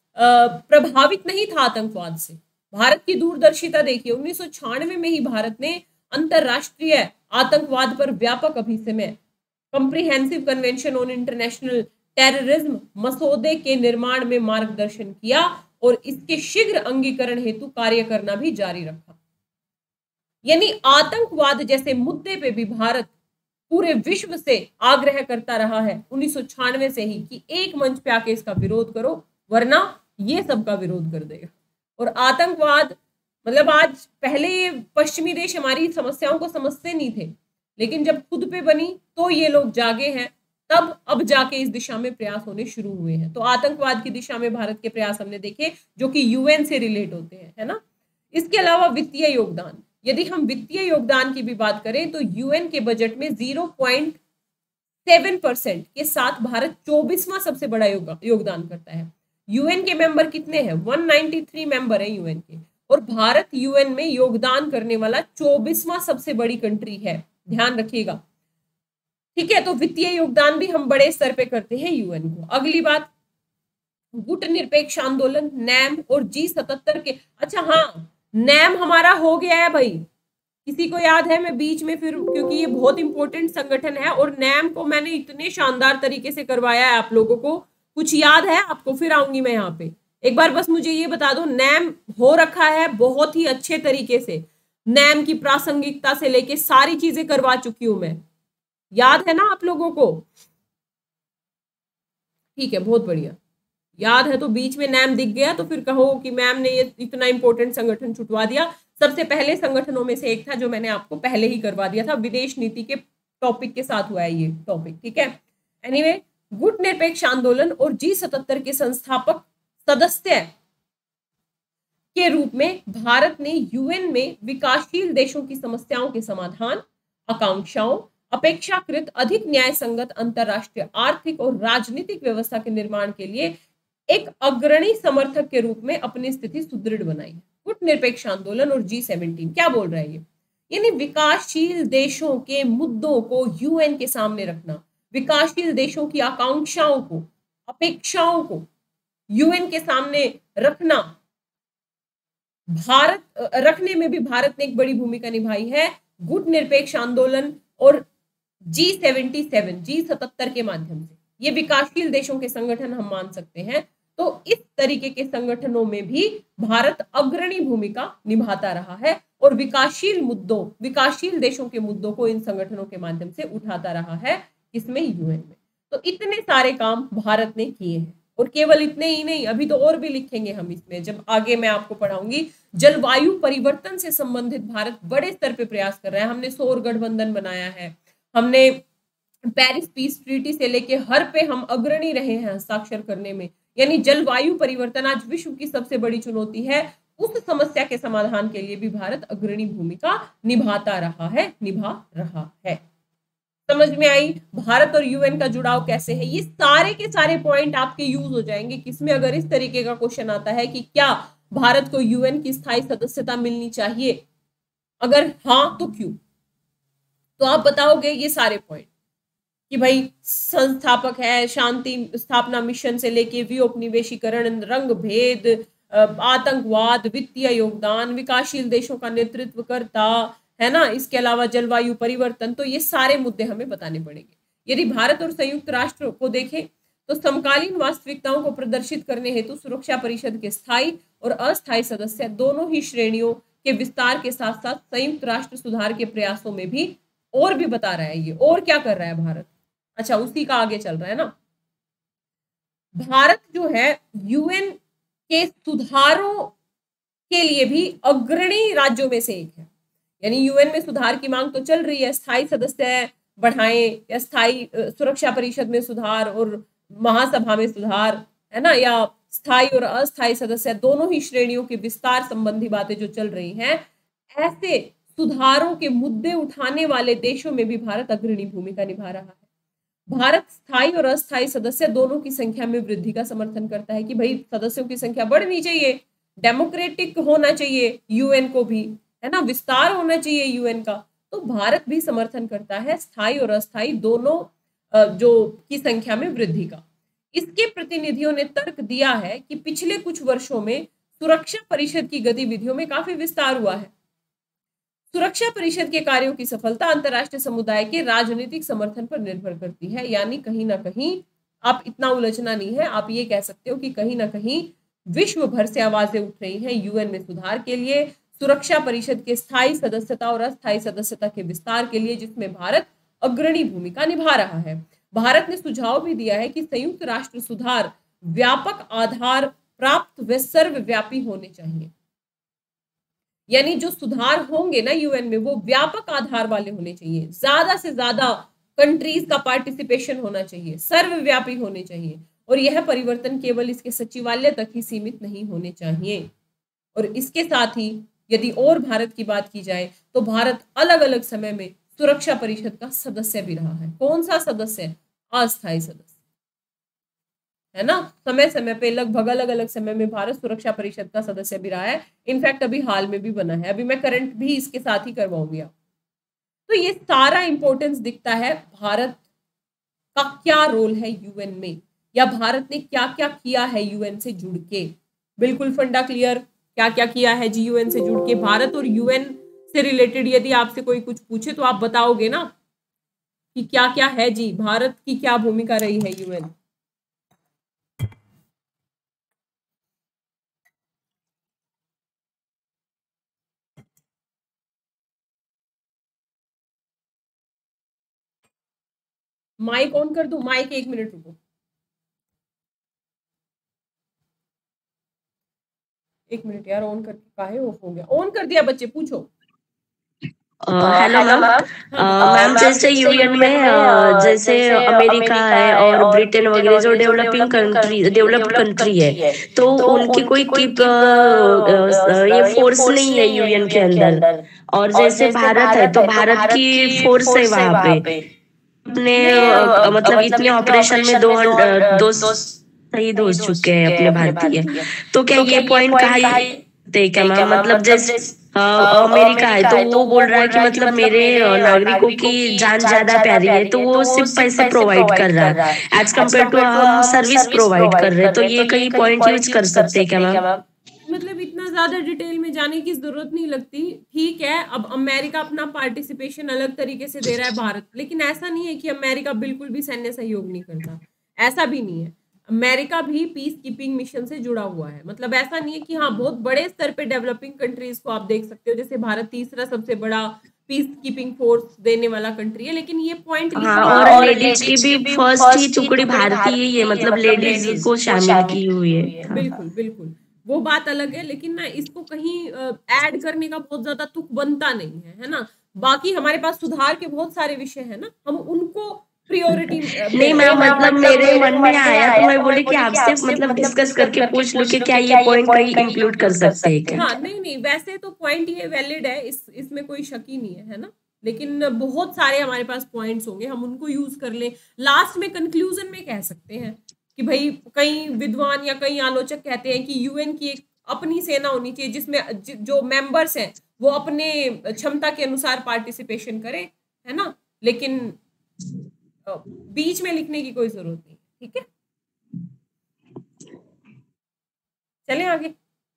प्रभावित नहीं था आतंकवाद से, भारत की दूरदर्शिता देखिए, उन्नीस सौ छियानवे में ही भारत ने अंतरराष्ट्रीय आतंकवाद पर व्यापक अभिसमय comprehensive convention on international terrorism मसौदे के निर्माण में मार्गदर्शन किया और इसके शीघ्र अंगीकरण हेतु कार्य करना भी जारी रखा। यानी आतंकवाद जैसे मुद्दे पे भी भारत पूरे विश्व से आग्रह करता रहा है उन्नीस सौ छियानवे से ही कि एक मंच पे आके इसका विरोध करो, वरना ये सबका विरोध कर देगा। और आतंकवाद मतलब आज पहले ये पश्चिमी देश हमारी समस्याओं को समझते नहीं थे, लेकिन जब खुद पे बनी तो ये लोग जागे हैं, तब अब जाके इस दिशा में प्रयास होने शुरू हुए हैं। तो आतंकवाद की दिशा में भारत के प्रयास हमने देखे जो कि यूएन से रिलेट होते हैं, है ना। इसके अलावा वित्तीय योगदान, यदि हम वित्तीय योगदान की भी बात करें तो यूएन के बजट में ज़ीरो पॉइंट सेवन परसेंट के साथ भारत चौबीसवां सबसे बड़ा योगदान करता है। यूएन के मेंबर कितने हैं? एक सौ तिरानवे मेंबर है यूएन के, और भारत यूएन में योगदान करने वाला चौबीसवां सबसे बड़ी कंट्री है, ध्यान रखिएगा, ठीक है। तो वित्तीय योगदान भी हम बड़े स्तर पे करते हैं यूएन को। अगली बात, गुट निरपेक्ष आंदोलन, नैम और जी सतहत्तर के, अच्छा हाँ, नैम हमारा हो गया है भाई, किसी को याद है? मैं बीच में फिर, क्योंकि ये बहुत इंपॉर्टेंट संगठन है और नैम को मैंने इतने शानदार तरीके से करवाया है आप लोगों को, कुछ याद है आपको? फिर आऊंगी मैं यहाँ पे, एक बार बस मुझे ये बता दो, नैम हो रखा है बहुत ही अच्छे तरीके से, नैम की प्रासंगिकता से लेके सारी चीजें करवा चुकी हूं मैं, याद है ना आप लोगों को? ठीक है, बहुत बढ़िया, याद है तो बीच में नैम दिख गया तो फिर कहो कि मैम ने ये इतना इंपॉर्टेंट संगठन छुटवा दिया। सबसे पहले संगठनों में से एक था जो मैंने आपको पहले ही करवा दिया था, विदेश नीति के टॉपिक के साथ हुआ है ये टॉपिक, ठीक है। एनीवे, गुट निरपेक्ष आंदोलन और जी सतहत्तर के संस्थापक सदस्य के रूप में भारत ने यूएन में विकासशील देशों की समस्याओं के समाधान, आकांक्षाओं, अपेक्षाकृत अधिक न्याय संगत अंतरराष्ट्रीय आर्थिक और राजनीतिक व्यवस्था के निर्माण के लिए एक अग्रणी समर्थक के रूप में अपनी स्थिति सुदृढ़ बनाई। गुट निरपेक्ष आंदोलन और जी सेवनटीन क्या बोल रहा है ये? यानी विकासशील देशों के मुद्दों को यूएन के सामने रखना, विकासशील देशों की आकांक्षाओं को, अपेक्षाओं को यूएन के सामने रखना, भारत रखने में भी भारत ने एक बड़ी भूमिका निभाई है गुट निरपेक्ष आंदोलन और जी सेवेंटी सेवन जी सतहत्तर के माध्यम से। ये विकासशील देशों के संगठन हम मान सकते हैं। तो इस तरीके के संगठनों में भी भारत अग्रणी भूमिका निभाता रहा है और विकासशील मुद्दों, विकासशील देशों के मुद्दों को इन संगठनों के माध्यम से उठाता रहा है, इसमें यूएन में। तो इतने सारे काम भारत ने किए हैं और केवल इतने ही नहीं, अभी तो और भी लिखेंगे हम इसमें, जब आगे मैं आपको पढ़ाऊंगी। जलवायु परिवर्तन से संबंधित भारत बड़े स्तर पे प्रयास कर रहा है। हमने सौर गठबंधन बनाया है, हमने पेरिस पीस ट्रीटी से लेके हर पे हम अग्रणी रहे हैं हस्ताक्षर करने में। यानी जलवायु परिवर्तन आज विश्व की सबसे बड़ी चुनौती है, उस समस्या के समाधान के लिए भी भारत अग्रणी भूमिका निभाता रहा है, निभा रहा है। समझ में आई भारत और यूएन का जुड़ाव कैसे है? ये सारे के सारे पॉइंट आपके यूज हो जाएंगे किसमें, अगर इस तरीके का क्वेश्चन आता है कि क्या भारत को यूएन की स्थायी सदस्यता मिलनी चाहिए, अगर हाँ तो क्यों? तो आप बताओगे ये सारे पॉइंट कि भाई संस्थापक है, शांति स्थापना मिशन से लेके विओपनिवेशीकरण, रंग भेद, आतंकवाद, वित्तीय योगदान, विकासशील देशों का नेतृत्व करता है ना, इसके अलावा जलवायु परिवर्तन, तो ये सारे मुद्दे हमें बताने पड़ेंगे। यदि भारत और संयुक्त राष्ट्र को देखें तो समकालीन वास्तविकताओं को प्रदर्शित करने हेतु सुरक्षा परिषद के स्थायी और अस्थायी सदस्य दोनों ही श्रेणियों के विस्तार के साथ साथ संयुक्त राष्ट्र सुधार के प्रयासों में भी और भी बता रहा है। ये और क्या कर रहा है भारत? अच्छा, उसी का आगे चल रहा है ना। भारत जो है यूएन के सुधारों के लिए भी अग्रणी राज्यों में से एक है। यानी यूएन में सुधार की मांग तो चल रही है, स्थायी सदस्य बढ़ाएं या स्थायी सुरक्षा परिषद में सुधार और महासभा में सुधार, है ना, या स्थायी और अस्थायी सदस्य दोनों ही श्रेणियों के विस्तार संबंधी बातें जो चल रही हैं, ऐसे सुधारों के मुद्दे उठाने वाले देशों में भी भारत अग्रणी भूमिका निभा रहा है। भारत स्थायी और अस्थायी सदस्य दोनों की संख्या में वृद्धि का समर्थन करता है कि भाई सदस्यों की संख्या बढ़नी चाहिए, डेमोक्रेटिक होना चाहिए यूएन को भी, है ना, विस्तार होना चाहिए यूएन का। तो भारत भी समर्थन करता है स्थायी और अस्थायी दोनों जो की संख्या में वृद्धि का। इसके प्रतिनिधियों ने तर्क दिया है कि पिछले कुछ वर्षों में सुरक्षा परिषद की गतिविधियों में काफी विस्तार हुआ है। सुरक्षा परिषद के कार्यों की सफलता अंतर्राष्ट्रीय समुदाय के राजनीतिक समर्थन पर निर्भर करती है। यानी कहीं ना कहीं, आप इतना उलझना नहीं है, आप ये कह सकते हो कि कहीं ना कहीं विश्व भर से आवाजें उठ रही हैं यूएन में सुधार के लिए, सुरक्षा परिषद के स्थायी सदस्यता और अस्थायी सदस्यता के विस्तार के लिए, जिसमें भारत अग्रणी भूमिका निभा रहा है। भारत ने सुझाव भी दिया है कि संयुक्त राष्ट्र सुधार व्यापक आधार प्राप्त व सर्वव्यापी होने चाहिए। यानी जो सुधार होंगे ना यूएन में, वो व्यापक आधार वाले होने चाहिए, ज्यादा से ज्यादा कंट्रीज का पार्टिसिपेशन होना चाहिए, सर्वव्यापी होने चाहिए, और यह परिवर्तन केवल इसके सचिवालय तक ही सीमित नहीं होने चाहिए। और इसके साथ ही यदि और भारत की बात की जाए तो भारत अलग अलग समय में सुरक्षा परिषद का सदस्य भी रहा है। कौन सा सदस्य? अस्थायी सदस्य, है ना। समय समय पे लगभग अलग अलग समय में भारत सुरक्षा परिषद का सदस्य भी रहा है। इनफैक्ट अभी हाल में भी बना है, अभी मैं करंट भी इसके साथ ही करवाऊंगी आप। तो ये सारा इंपॉर्टेंस दिखता है भारत का क्या रोल है यूएन में, या भारत ने क्या क्या किया है यूएन से जुड़ के। बिल्कुल फंडा क्लियर, क्या क्या किया है जी यूएन से जुड़ के। भारत और यूएन से रिलेटेड यदि आपसे कोई कुछ पूछे तो आप बताओगे ना कि क्या क्या है जी, भारत की क्या भूमिका रही है यूएन। माइक ऑन कर दूं? माइक एक मिनट रुको, एक मिनट यार, ऑन करके काहे ऑफ हो गया? ऑन कर दिया बच्चे, पूछो। Hello ma'am. मैम जैसे यूएन में uh, जैसे अमेरिका है और ब्रिटेन वगैरह जो डेवलपिंग कंट्री डेवलप्ड कंट्री है, तो उनकी कोई कीप ये फोर्स नहीं है यूएन के अंदर। और जैसे भारत है तो भारत की फोर्स है वहां पे। अपने मतलब इतने ऑपरेशन में दो दो शहीद हो चुके हैं अपने भारतीय। तो क्या ये पॉइंट कहा क्या मैम? मतलब जैसे अमेरिका है तो वो बोल रहा है कि मतलब मेरे नागरिकों की जान ज्यादा प्यारी है, तो वो सिर्फ पैसे प्रोवाइड कर रहा है एज कम्पेयर टू हम सर्विस प्रोवाइड कर रहे हैं। तो ये कई पॉइंट यूज कर सकते हैं क्या मैम? मतलब इतना ज्यादा डिटेल में जाने की जरूरत नहीं लगती। ठीक है, अब अमेरिका अपना पार्टिसिपेशन अलग तरीके से दे रहा है भारत, लेकिन ऐसा नहीं है कि अमेरिका बिल्कुल भी सैन्य सहयोग नहीं करता, ऐसा भी नहीं है। अमेरिका भी पीस कीपिंग मिशन से जुड़ा हुआ है। मतलब ऐसा नहीं है कि हाँ, बहुत बड़े स्तर पे डेवलपिंग कंट्रीज को आप देख सकते हो, जैसे भारत तीसरा सबसे बड़ा पीस कीपिंग फोर्स देने वाला कंट्री है, लेकिन ये पॉइंट हाँ, और लेडीज की भी फर्स्ट ही टुकड़ी भारतीय ही है, मतलब लेडीज को शामिल की हुई है। बिल्कुल बिल्कुल, वो बात अलग है, लेकिन ना इसको कहीं ऐड करने का बहुत ज्यादा तुक बनता नहीं है, है ना। बाकी हमारे पास सुधार के बहुत सारे विषय है ना, हम उनको प्रियोरिटी नहीं मैम, मतलब मेरे मन में आया तो मैं बोली कि आपसे मतलब डिस्कस करके पूछ लूं कि क्या ये पॉइंट कहीं इंक्लूड कर सकते हैं क्या? हाँ, नहीं नहीं, वैसे तो पॉइंट ये वैलिड है, इस इसमें कोई शक ही नहीं है, है ना। लेकिन बहुत सारे हमारे पास पॉइंट्स होंगे, हम उनको यूज कर ले। लास्ट में कंक्लूजन में कह सकते हैं कि भाई कई विद्वान या कई आलोचक कहते हैं कि यूएन की एक अपनी सेना होनी चाहिए, जिसमें जो मेंबर्स हैं वो अपने क्षमता के अनुसार पार्टिसिपेशन करें, है ना। लेकिन बीच में लिखने की कोई जरूरत नहीं, ठीक है। चलें आगे।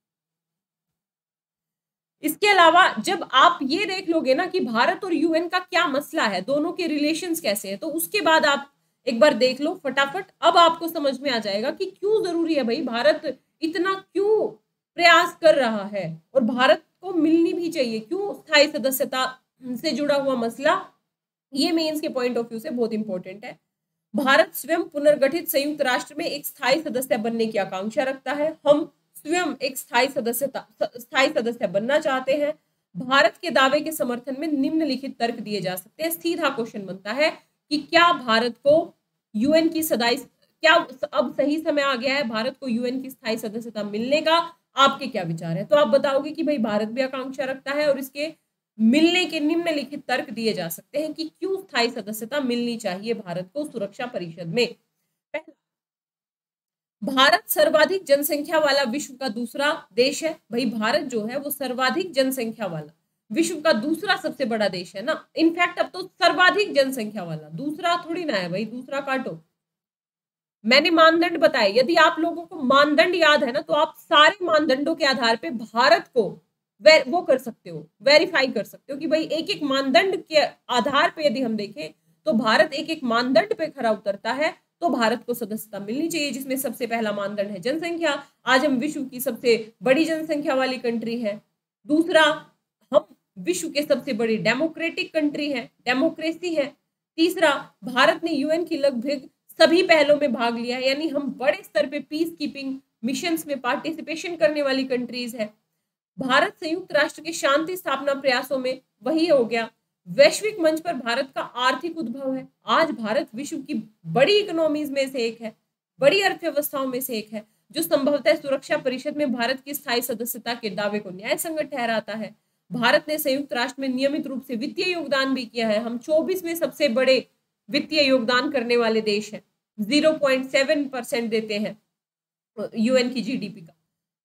इसके अलावा जब आप ये देख लोगे ना कि भारत और यूएन का क्या मसला है, दोनों के रिलेशंस कैसे हैं, तो उसके बाद आप एक बार देख लो फटाफट, अब आपको समझ में आ जाएगा कि क्यों जरूरी है भाई, भारत इतना क्यों प्रयास कर रहा है और भारत को मिलनी भी चाहिए, क्यों स्थायी सदस्यता से जुड़ा हुआ मसला ये मेंस के पॉइंट ऑफ व्यू से बहुत इंपॉर्टेंट है। भारत स्वयं पुनर्गठित संयुक्त राष्ट्र में एक स्थायी सदस्य बनने की आकांक्षा रखता है। हम स्वयं एक स्थायी सदस्यता स्थायी सदस्य बनना चाहते हैं। भारत के दावे के समर्थन में निम्नलिखित तर्क दिए जा सकते हैं। सीधा क्वेश्चन बनता है कि क्या भारत को यूएन की सदाई क्या अब सही समय आ गया है भारत को यूएन की स्थायी सदस्यता मिलने का? आपके क्या विचार है? तो आप बताओगे कि भाई भारत भी आकांक्षा रखता है और इसके मिलने के निम्नलिखित तर्क दिए जा सकते हैं कि क्यों स्थायी सदस्यता मिलनी चाहिए भारत को सुरक्षा परिषद में। पहला, भारत सर्वाधिक जनसंख्या वाला विश्व का दूसरा देश है। भाई भारत जो है वो सर्वाधिक जनसंख्या वाला विश्व का दूसरा सबसे बड़ा देश है ना। इनफैक्ट अब तो सर्वाधिक जनसंख्या वाला, दूसरा थोड़ी ना है भाई, दूसरा काटो। मैंने मानदंड बताए, यदि आप लोगों को मानदंड याद है ना तो आप सारे मानदंडों के आधार पे भारत को वे, वो कर सकते हो, वेरीफाई कर सकते हो कि भाई एक एक मानदंड के आधार पे यदि हम देखें तो भारत एक एक मानदंड पे खरा उतरता है तो भारत को सदस्यता मिलनी चाहिए, जिसमें सबसे पहला मानदंड है जनसंख्या। आज हम विश्व की सबसे बड़ी जनसंख्या वाली कंट्री है। दूसरा, हम विश्व के सबसे बड़ी डेमोक्रेटिक कंट्री है, डेमोक्रेसी है। तीसरा, भारत ने यूएन की लगभग सभी पहलों में भाग लिया है, यानी हम बड़े स्तर पे पीस कीपिंग मिशंस में पार्टिसिपेशन करने वाली कंट्रीज है। भारत संयुक्त राष्ट्र के शांति स्थापना प्रयासों में वही हो गया। वैश्विक मंच पर भारत का आर्थिक उद्भव है। आज भारत विश्व की बड़ी इकोनॉमीज में से एक है, बड़ी अर्थव्यवस्थाओं में से एक है, जो संभवतः सुरक्षा परिषद में भारत की स्थायी सदस्यता के दावे को न्याय संगत ठहराता है। भारत ने संयुक्त राष्ट्र में नियमित रूप से वित्तीय योगदान भी किया है। हम चौबीसवें सबसे बड़े वित्तीय योगदान करने वाले देश हैं, ज़ीरो पॉइंट सेवन परसेंट देते हैं यूएन की जीडीपी का।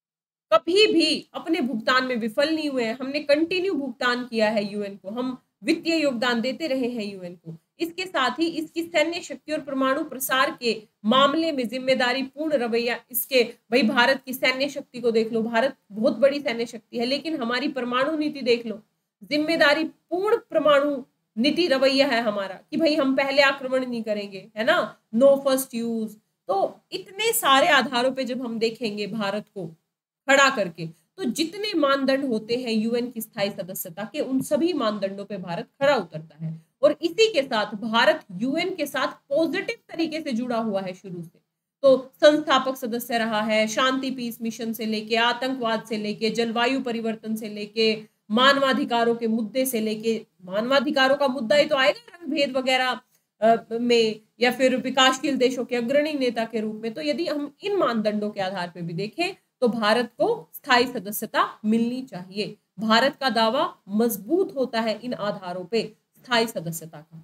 कभी भी अपने भुगतान में विफल नहीं हुए हैं, हमने कंटिन्यू भुगतान किया है यूएन को, हम वित्तीय योगदान देते रहे हैं यूएन को। इसके साथ ही इसकी सैन्य शक्ति और परमाणु प्रसार के मामले में जिम्मेदारी पूर्ण रवैया, इसके भाई भारत की सैन्य शक्ति को देख लो, भारत बहुत बड़ी सैन्य शक्ति है, लेकिन हमारी परमाणु नीति देख लो, जिम्मेदारी पूर्ण परमाणु नीति रवैया है हमारा कि भाई हम पहले आक्रमण नहीं करेंगे, है ना, नो फर्स्ट यूज। तो इतने सारे आधारों पे जब हम देखेंगे भारत को खड़ा करके, तो जितने मानदंड होते हैं यूएन की स्थायी सदस्यता के, उन सभी मानदंडों पे भारत खड़ा उतरता है। और इसी के साथ भारत यूएन के साथ पॉजिटिव तरीके से जुड़ा हुआ है शुरू से। तो संस्थापक सदस्य रहा है, शांति पीस मिशन से लेके, आतंकवाद से लेके, जलवायु परिवर्तन से लेके, मानवाधिकारों के मुद्दे से लेके, मानवाधिकारों का मुद्दा ही तो आएगा रंग भेद वगैरह में, या फिर विकासशील देशों के अग्रणी नेता के रूप में। तो यदि हम इन मानदंडों के आधार पर भी देखें तो भारत को स्थायी सदस्यता मिलनी चाहिए। भारत का दावा मजबूत होता है इन आधारों पे स्थायी सदस्यता का।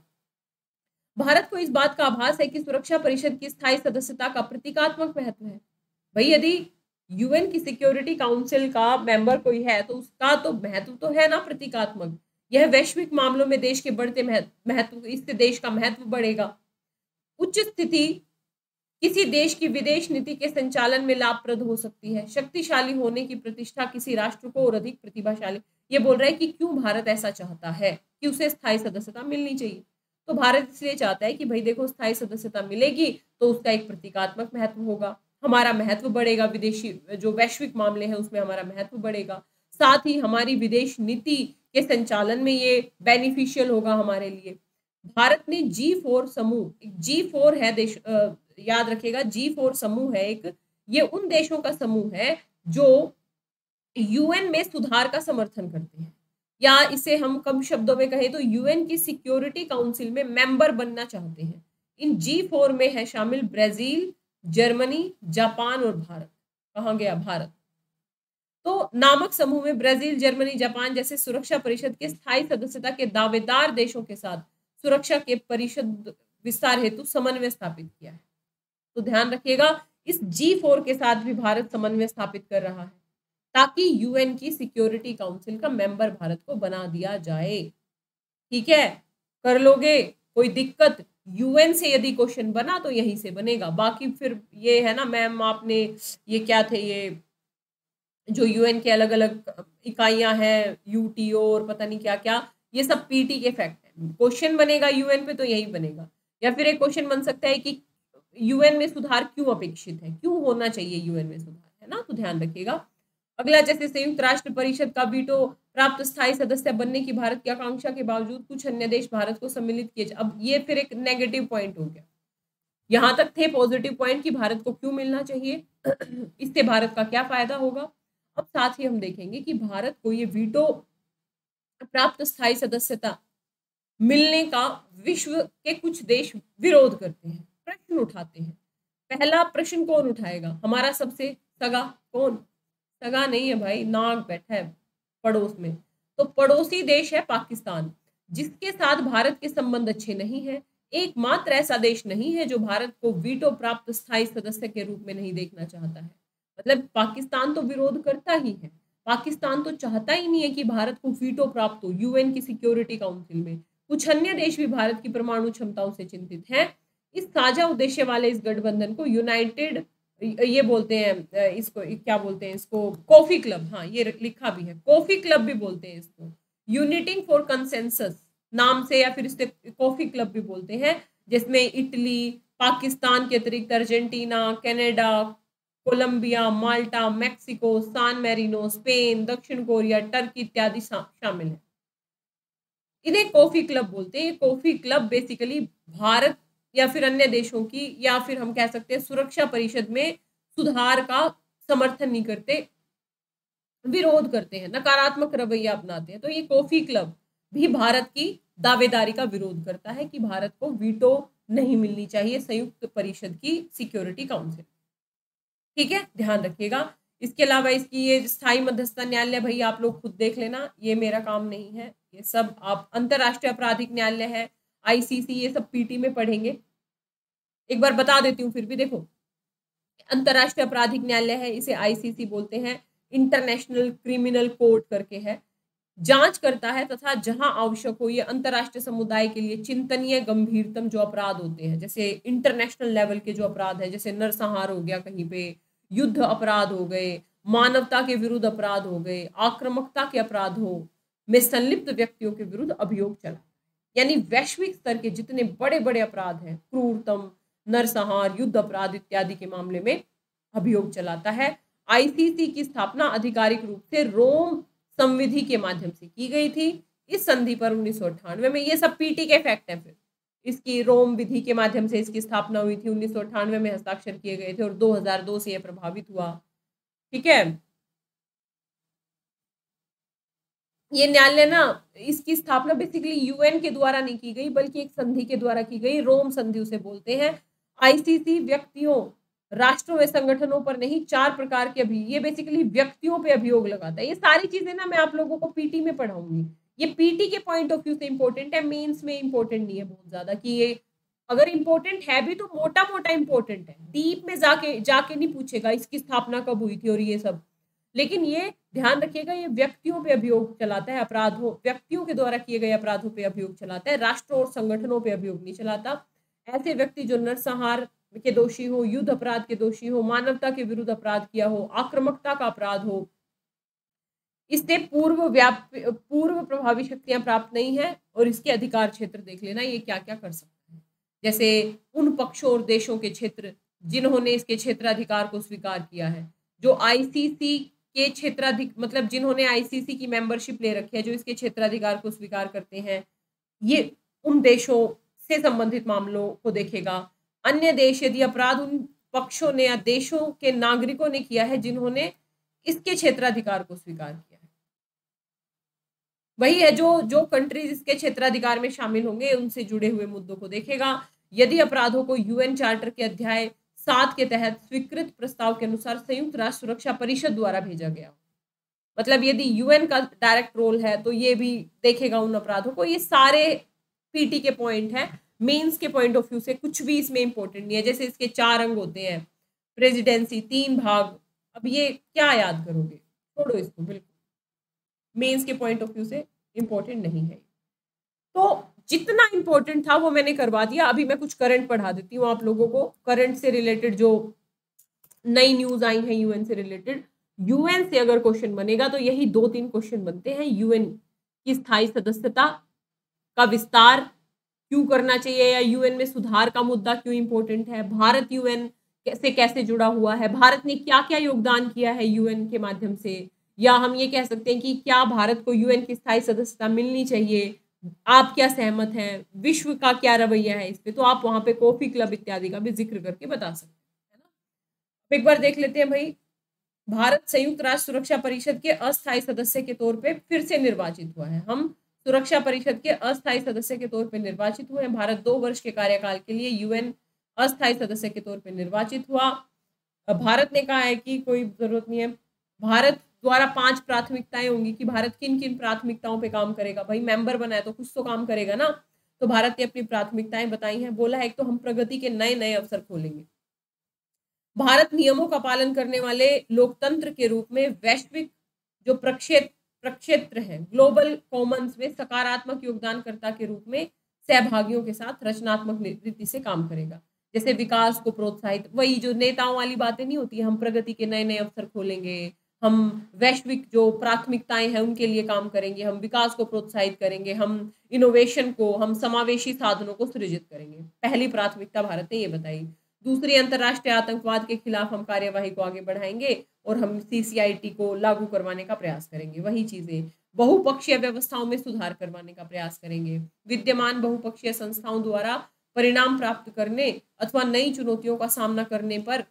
भारत को इस बात का आभास है कि सुरक्षा परिषद की स्थायी सदस्यता का प्रतीकात्मक महत्व है। भाई यदि यूएन की सिक्योरिटी काउंसिल का मेंबर कोई है तो उसका तो महत्व तो है ना प्रतीकात्मक। यह वैश्विक मामलों में देश के बढ़ते महत्व, इससे देश का महत्व बढ़ेगा। उच्च स्थिति किसी देश की विदेश नीति के संचालन में लाभप्रद हो सकती है। शक्तिशाली होने की प्रतिष्ठा किसी राष्ट्र को और अधिक प्रतिभाशाली, ये बोल रहा है कि क्यों भारत ऐसा चाहता है कि उसे स्थायी सदस्यता मिलनी चाहिए। तो भारत इसलिए चाहता है कि भाई देखो स्थायी सदस्यता मिलेगी तो उसका एक प्रतीकात्मक महत्व होगा, हमारा महत्व बढ़ेगा, विदेशी जो वैश्विक मामले हैं उसमें हमारा महत्व बढ़ेगा, साथ ही हमारी विदेश नीति के संचालन में ये बेनिफिशियल होगा हमारे लिए। भारत ने जी फोर समूह, जी फोर है देश, आ, याद रखिएगा जी फोर समूह है एक, ये उन देशों का समूह है जो यूएन में सुधार का समर्थन करते हैं, या इसे हम कम शब्दों में कहें तो यूएन की सिक्योरिटी काउंसिल में मेंबर बनना चाहते हैं। इन जी फोर में है शामिल ब्राजील, जर्मनी, जापान और भारत। कहाँ गया भारत? तो नामक समूह में ब्राजील, जर्मनी, जापान जैसे सुरक्षा परिषद के स्थायी सदस्यता के दावेदार देशों के साथ सुरक्षा के परिषद विस्तार हेतु समन्वय स्थापित किया है। तो ध्यान रखिएगा इस जी फोर के साथ भी भारत समन्वय स्थापित कर रहा है ताकि यूएन की सिक्योरिटी काउंसिल का मेंबर भारत को बना दिया जाए। ठीक है, कर लोगे, कोई दिक्कत? यूएन से यदि क्वेश्चन बना तो यहीं से बनेगा, बाकी फिर ये है ना मैम आपने ये क्या थे, ये जो यूएन के अलग अलग इकाइयां हैं, यूटीओ और पता नहीं क्या क्या, ये सब पीटी के फैक्ट है। क्वेश्चन बनेगा यूएन पे तो यही बनेगा। या फिर एक क्वेश्चन बन सकता है कि यूएन में सुधार क्यों अपेक्षित है, क्यों होना चाहिए यूएन में सुधार, है ना, तो ध्यान रखिएगा। अगला, जैसे संयुक्त राष्ट्र परिषद का वीटो प्राप्त स्थायी सदस्य बनने की भारत की आकांक्षा के बावजूद कुछ अन्य देश भारत को सम्मिलित किए। अब ये फिर एक नेगेटिव पॉइंट हो गया। यहाँ तक थे पॉजिटिव पॉइंट कि भारत को क्यों मिलना चाहिए, इससे भारत का क्या फायदा होगा। अब साथ ही हम देखेंगे कि भारत को ये वीटो प्राप्त स्थायी सदस्यता मिलने का विश्व के कुछ देश विरोध करते हैं, प्रश्न उठाते हैं। पहला प्रश्न कौन उठाएगा? हमारा सबसे सगा, कौन? सगा नहीं है भाई, नाग बैठा है पड़ोस में। तो पड़ोसी देश है पाकिस्तान, जिसके साथ भारत के संबंध अच्छे नहीं है। एकमात्र ऐसा देश नहीं है जो भारत को वीटो प्राप्त स्थायी सदस्य के रूप में नहीं देखना चाहता है। मतलब पाकिस्तान तो विरोध करता ही है, पाकिस्तान तो चाहता ही नहीं है कि भारत को वीटो प्राप्त हो यूएन की सिक्योरिटी काउंसिल में। कुछ अन्य देश भी भारत की परमाणु क्षमताओं से चिंतित हैं। इस साझा उद्देश्य वाले इस गठबंधन को यूनाइटेड ये बोलते हैं, इसको क्या बोलते हैं, इसको कॉफी क्लब, हाँ ये लिखा भी है, कॉफी क्लब भी बोलते हैं इसको, यूनिटिंग फॉर कंसेंसस नाम से, या फिर इससे कॉफी क्लब भी बोलते हैं, जिसमें इटली, पाकिस्तान के अतिरिक्त Argentina, Canada, Colombia, Malta, Mexico, San Marino, Spain, दक्षिण कोरिया, टर्की इत्यादि शामिल है। इन्हें कॉफी क्लब बोलते हैं। कॉफी क्लब बेसिकली भारत या फिर अन्य देशों की, या फिर हम कह सकते हैं सुरक्षा परिषद में सुधार का समर्थन नहीं करते, विरोध करते हैं, नकारात्मक रवैया अपनाते हैं। तो ये कॉफी क्लब भी भारत की दावेदारी का विरोध करता है कि भारत को वीटो नहीं मिलनी चाहिए संयुक्त परिषद की सिक्योरिटी काउंसिल। ठीक है, ध्यान रखिएगा। इसके अलावा इसकी ये स्थायी मध्यस्थता न्यायालय भाई आप लोग खुद देख लेना, ये मेरा काम नहीं है, ये सब आप अंतरराष्ट्रीय आपराधिक न्यायालय है, आईसीसी, ये सब पीटी में पढ़ेंगे। एक बार बता देती हूँ फिर भी, देखो अंतरराष्ट्रीय आपराधिक न्यायालय है, इसे आईसीसी बोलते हैं, इंटरनेशनल क्रिमिनल कोर्ट करके है, जांच करता है तथा जहां आवश्यक हो ये अंतरराष्ट्रीय समुदाय के लिए चिंतनीय गंभीरतम जो अपराध होते हैं, जैसे इंटरनेशनल लेवल के जो अपराध है, जैसे नरसंहार हो गया, कहीं पे युद्ध अपराध हो गए, मानवता के विरुद्ध अपराध हो गए, आक्रामकता के अपराध हो में संलिप्त व्यक्तियों के विरुद्ध अभियोग चला। यानी वैश्विक स्तर के जितने बड़े बड़े अपराध हैं, क्रूरतम, नरसंहार, युद्ध अपराध इत्यादि के मामले में अभियोग चलाता है। आईसीसी की स्थापना आधिकारिक रूप से रोम संविधि के माध्यम से की गई थी। इस संधि पर उन्नीस सौ अट्ठानवे में, ये सब पीटी के फैक्ट हैं, फिर इसकी रोम विधि के माध्यम से इसकी स्थापना हुई थी, उन्नीस सौ अट्ठानवे में हस्ताक्षर किए गए थे और दो हज़ार दो से यह प्रभावित हुआ। ठीक है, ये न्यायालय ना, इसकी स्थापना बेसिकली यूएन के द्वारा नहीं की गई बल्कि एक संधि के द्वारा की गई, रोम संधि उसे बोलते हैं। आईसीसी व्यक्तियों, राष्ट्रों व संगठनों पर नहीं, चार प्रकार के अभी, ये बेसिकली व्यक्तियों पे अभियोग लगाता है। ये सारी चीजें ना मैं आप लोगों को पीटी में पढ़ाऊंगी, ये पीटी के पॉइंट ऑफ व्यू से इंपॉर्टेंट है, मेंस में इंपॉर्टेंट नहीं है बहुत ज्यादा, कि ये अगर इंपॉर्टेंट है भी तो मोटा मोटा इंपॉर्टेंट है, डीप में जाके जाके नहीं पूछेगा इसकी स्थापना कब हुई थी और ये सब। लेकिन ये ध्यान रखिएगा, ये व्यक्तियों पे अभियोग चलाता है, अपराधों, व्यक्तियों के द्वारा किए गए अपराधों पे अभियोग चलाता है, राष्ट्रों और संगठनों पे अभियोग नहीं चलाता। ऐसे व्यक्ति जो नरसंहार के दोषी हो, युद्ध अपराध के दोषी हो, मानवता के विरुद्ध अपराध किया हो, आक्रामकता का अपराध हो, इससे पूर्व व्याप पूर्व प्रभावी शक्तियां प्राप्त नहीं है, और इसके अधिकार क्षेत्र देख लेना ये क्या क्या कर सकता है, जैसे उन पक्षों और देशों के क्षेत्र जिन्होंने इसके क्षेत्राधिकार को स्वीकार किया है, जो आईसीसी के क्षेत्राधिक मतलब जिन्होंने आईसीसी की मेंबरशिप ले रखी है, जो इसके क्षेत्राधिकार को स्वीकार करते हैं, ये उन देशों से संबंधित मामलों को देखेगा। अन्य देश यदि अपराध उन पक्षों ने या देशों के नागरिकों ने किया है जिन्होंने इसके क्षेत्राधिकार को स्वीकार किया है, वही है जो जो कंट्रीज इसके क्षेत्राधिकार में शामिल होंगे उनसे जुड़े हुए मुद्दों को देखेगा। यदि अपराधों को यूएन चार्टर के अध्याय सात के तहत स्वीकृत प्रस्ताव के अनुसार संयुक्त राष्ट्र सुरक्षा परिषद द्वारा भेजा गया, मतलब यदि यूएन का डायरेक्ट रोल है तो ये भी देखेगा उन अपराधों को। ये सारे पीटी के पॉइंट हैं, मेंस के पॉइंट ऑफ व्यू से कुछ भी इसमें इंपॉर्टेंट नहीं है। जैसे इसके चार अंग होते हैं, प्रेसिडेंसी तीन भाग, अब ये क्या याद करोगे, छोड़ो इसको, बिल्कुल मेंस के पॉइंट ऑफ व्यू से इंपॉर्टेंट नहीं है। तो जितना इंपॉर्टेंट था वो मैंने करवा दिया। अभी मैं कुछ करंट पढ़ा देती हूँ आप लोगों को, करंट से रिलेटेड जो नई न्यूज आई है यूएन से रिलेटेड। यूएन से अगर क्वेश्चन बनेगा तो यही दो तीन क्वेश्चन बनते हैं। यूएन की स्थायी सदस्यता का विस्तार क्यों करना चाहिए, या यूएन में सुधार का मुद्दा क्यों इंपॉर्टेंट है, भारत यूएन से कैसे जुड़ा हुआ है, भारत ने क्या क्या योगदान किया है यूएन के माध्यम से, या हम ये कह सकते हैं कि क्या भारत को यूएन की स्थायी सदस्यता मिलनी चाहिए, आप क्या सहमत हैं, विश्व का क्या रवैया है इस पे, तो आप वहां पे कॉफी क्लब इत्यादि का भी जिक्र करके बता सकते हैं, है ना। एक बार देख लेते हैं भाई, भारत संयुक्त राष्ट्र सुरक्षा परिषद के अस्थायी सदस्य के तौर पे फिर से निर्वाचित हुआ है। हम सुरक्षा परिषद के अस्थायी सदस्य के तौर पे निर्वाचित हुए हैं। भारत दो वर्ष के कार्यकाल के लिए यूएन अस्थायी सदस्य के तौर पे निर्वाचित हुआ। भारत ने कहा है कि कोई जरूरत नहीं है, भारत द्वारा पांच प्राथमिकताएं होंगी कि भारत किन किन प्राथमिकताओं पे काम करेगा। भाई मेंबर बना है तो कुछ तो काम करेगा ना। तो भारत ने अपनी प्राथमिकताएं बताई हैं। बोला है एक तो हम प्रगति के नए नए अवसर खोलेंगे। भारत नियमों का पालन करने वाले लोकतंत्र के रूप में वैश्विक जो प्रक्षेत्र प्रक्षेत्र है, ग्लोबल कॉमन्स में सकारात्मक योगदानकर्ता के रूप में सहभागियों के साथ रचनात्मक नीति से काम करेगा। जैसे विकास को प्रोत्साहित, वही जो नेताओं वाली बातें नहीं होती, हम प्रगति के नए नए अवसर खोलेंगे, हम वैश्विक जो प्राथमिकताएं हैं उनके लिए काम करेंगे, हम विकास को प्रोत्साहित करेंगे, हम इनोवेशन को, हम समावेशी साधनों को सृजित करेंगे। पहली प्राथमिकता भारत ने ये बताई। दूसरी, अंतर्राष्ट्रीय आतंकवाद के खिलाफ हम कार्यवाही को आगे बढ़ाएंगे और हम सीसीआईटी को लागू करवाने का प्रयास करेंगे। वही चीजें, बहुपक्षीय व्यवस्थाओं में सुधार करवाने का प्रयास करेंगे। विद्यमान बहुपक्षीय संस्थाओं द्वारा परिणाम प्राप्त करने अथवा नई चुनौतियों का सामना करने पर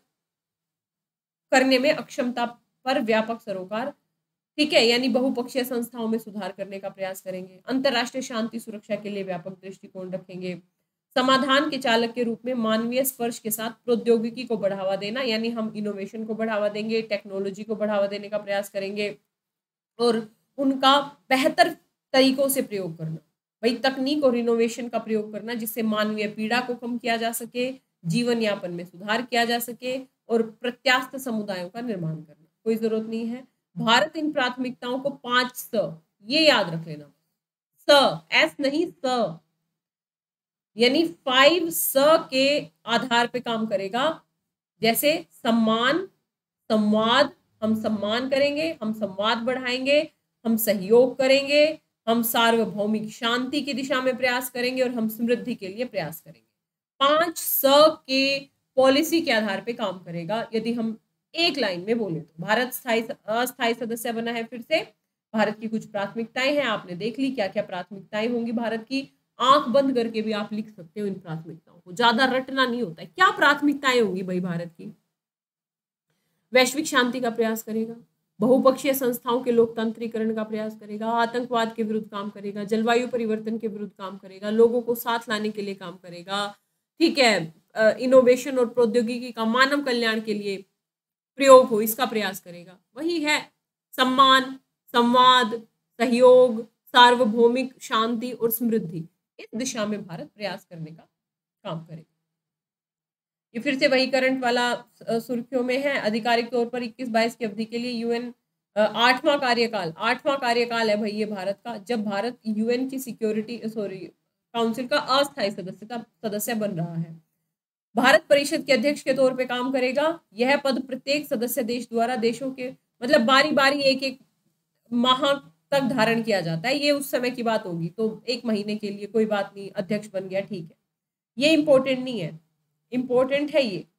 करने में अक्षमता पर व्यापक सरोकार, ठीक है, यानी बहुपक्षीय संस्थाओं में सुधार करने का प्रयास करेंगे। अंतर्राष्ट्रीय शांति सुरक्षा के लिए व्यापक दृष्टिकोण रखेंगे। समाधान के चालक के रूप में मानवीय स्पर्श के साथ प्रौद्योगिकी को बढ़ावा देना, यानी हम इनोवेशन को बढ़ावा देंगे, टेक्नोलॉजी को बढ़ावा देने का प्रयास करेंगे और उनका बेहतर तरीकों से प्रयोग करना। वही तकनीक और इनोवेशन का प्रयोग करना जिससे मानवीय पीड़ा को कम किया जा सके, जीवन यापन में सुधार किया जा सके और प्रत्यास्थ समुदायों का निर्माण करना। कोई जरूरत नहीं है। भारत इन प्राथमिकताओं को पांच स, ये याद रख लेना, स, एस नहीं, स, यानी फाइव स के आधार पे काम करेगा। जैसे सम्मान, संवाद, हम सम्मान करेंगे, हम संवाद बढ़ाएंगे, हम सहयोग करेंगे, हम सार्वभौमिक शांति की दिशा में प्रयास करेंगे और हम समृद्धि के लिए प्रयास करेंगे। पांच स के पॉलिसी के आधार पे काम करेगा। यदि हम एक लाइन में बोले तो भारत स्थायी अस्थायी सदस्य बना है। फिर से भारत की कुछ प्राथमिकताएं हैं, आपने देख ली क्या क्या प्राथमिकताएं होंगी भारत की। आंख बंद करके भी आप लिख सकते हो इन प्राथमिकताओं को, ज्यादा रटना नहीं होता है। क्या प्राथमिकताएं होंगी भाई भारत की? वैश्विक शांति का प्रयास करेगा, बहुपक्षीय संस्थाओं के लोकतांत्रिकरण का प्रयास करेगा, आतंकवाद के विरुद्ध काम करेगा, जलवायु परिवर्तन के विरुद्ध काम करेगा, लोगों को साथ लाने के लिए काम करेगा, ठीक है, इनोवेशन और प्रौद्योगिकी का मानव कल्याण के लिए प्रयोग हो इसका प्रयास करेगा। वही है, सम्मान, संवाद, सहयोग, सार्वभौमिक शांति और समृद्धि, इस दिशा में भारत प्रयास करने का काम करेगा। ये फिर से वही करंट वाला सुर्खियों में है। आधिकारिक तौर पर इक्कीस बाईस की अवधि के लिए यूएन आठवां कार्यकाल आठवां कार्यकाल है भाई ये भारत का, जब भारत यूएन की सिक्योरिटी सॉरी काउंसिल का अस्थायी सदस्य सदस्य बन रहा है। भारत परिषद के अध्यक्ष के तौर पे काम करेगा। यह पद प्रत्येक सदस्य देश द्वारा देशों के मतलब बारी बारी एक एक माह तक धारण किया जाता है। ये उस समय की बात होगी, तो एक महीने के लिए कोई बात नहीं, अध्यक्ष बन गया, ठीक है, ये इंपॉर्टेंट नहीं है, इंपॉर्टेंट है ये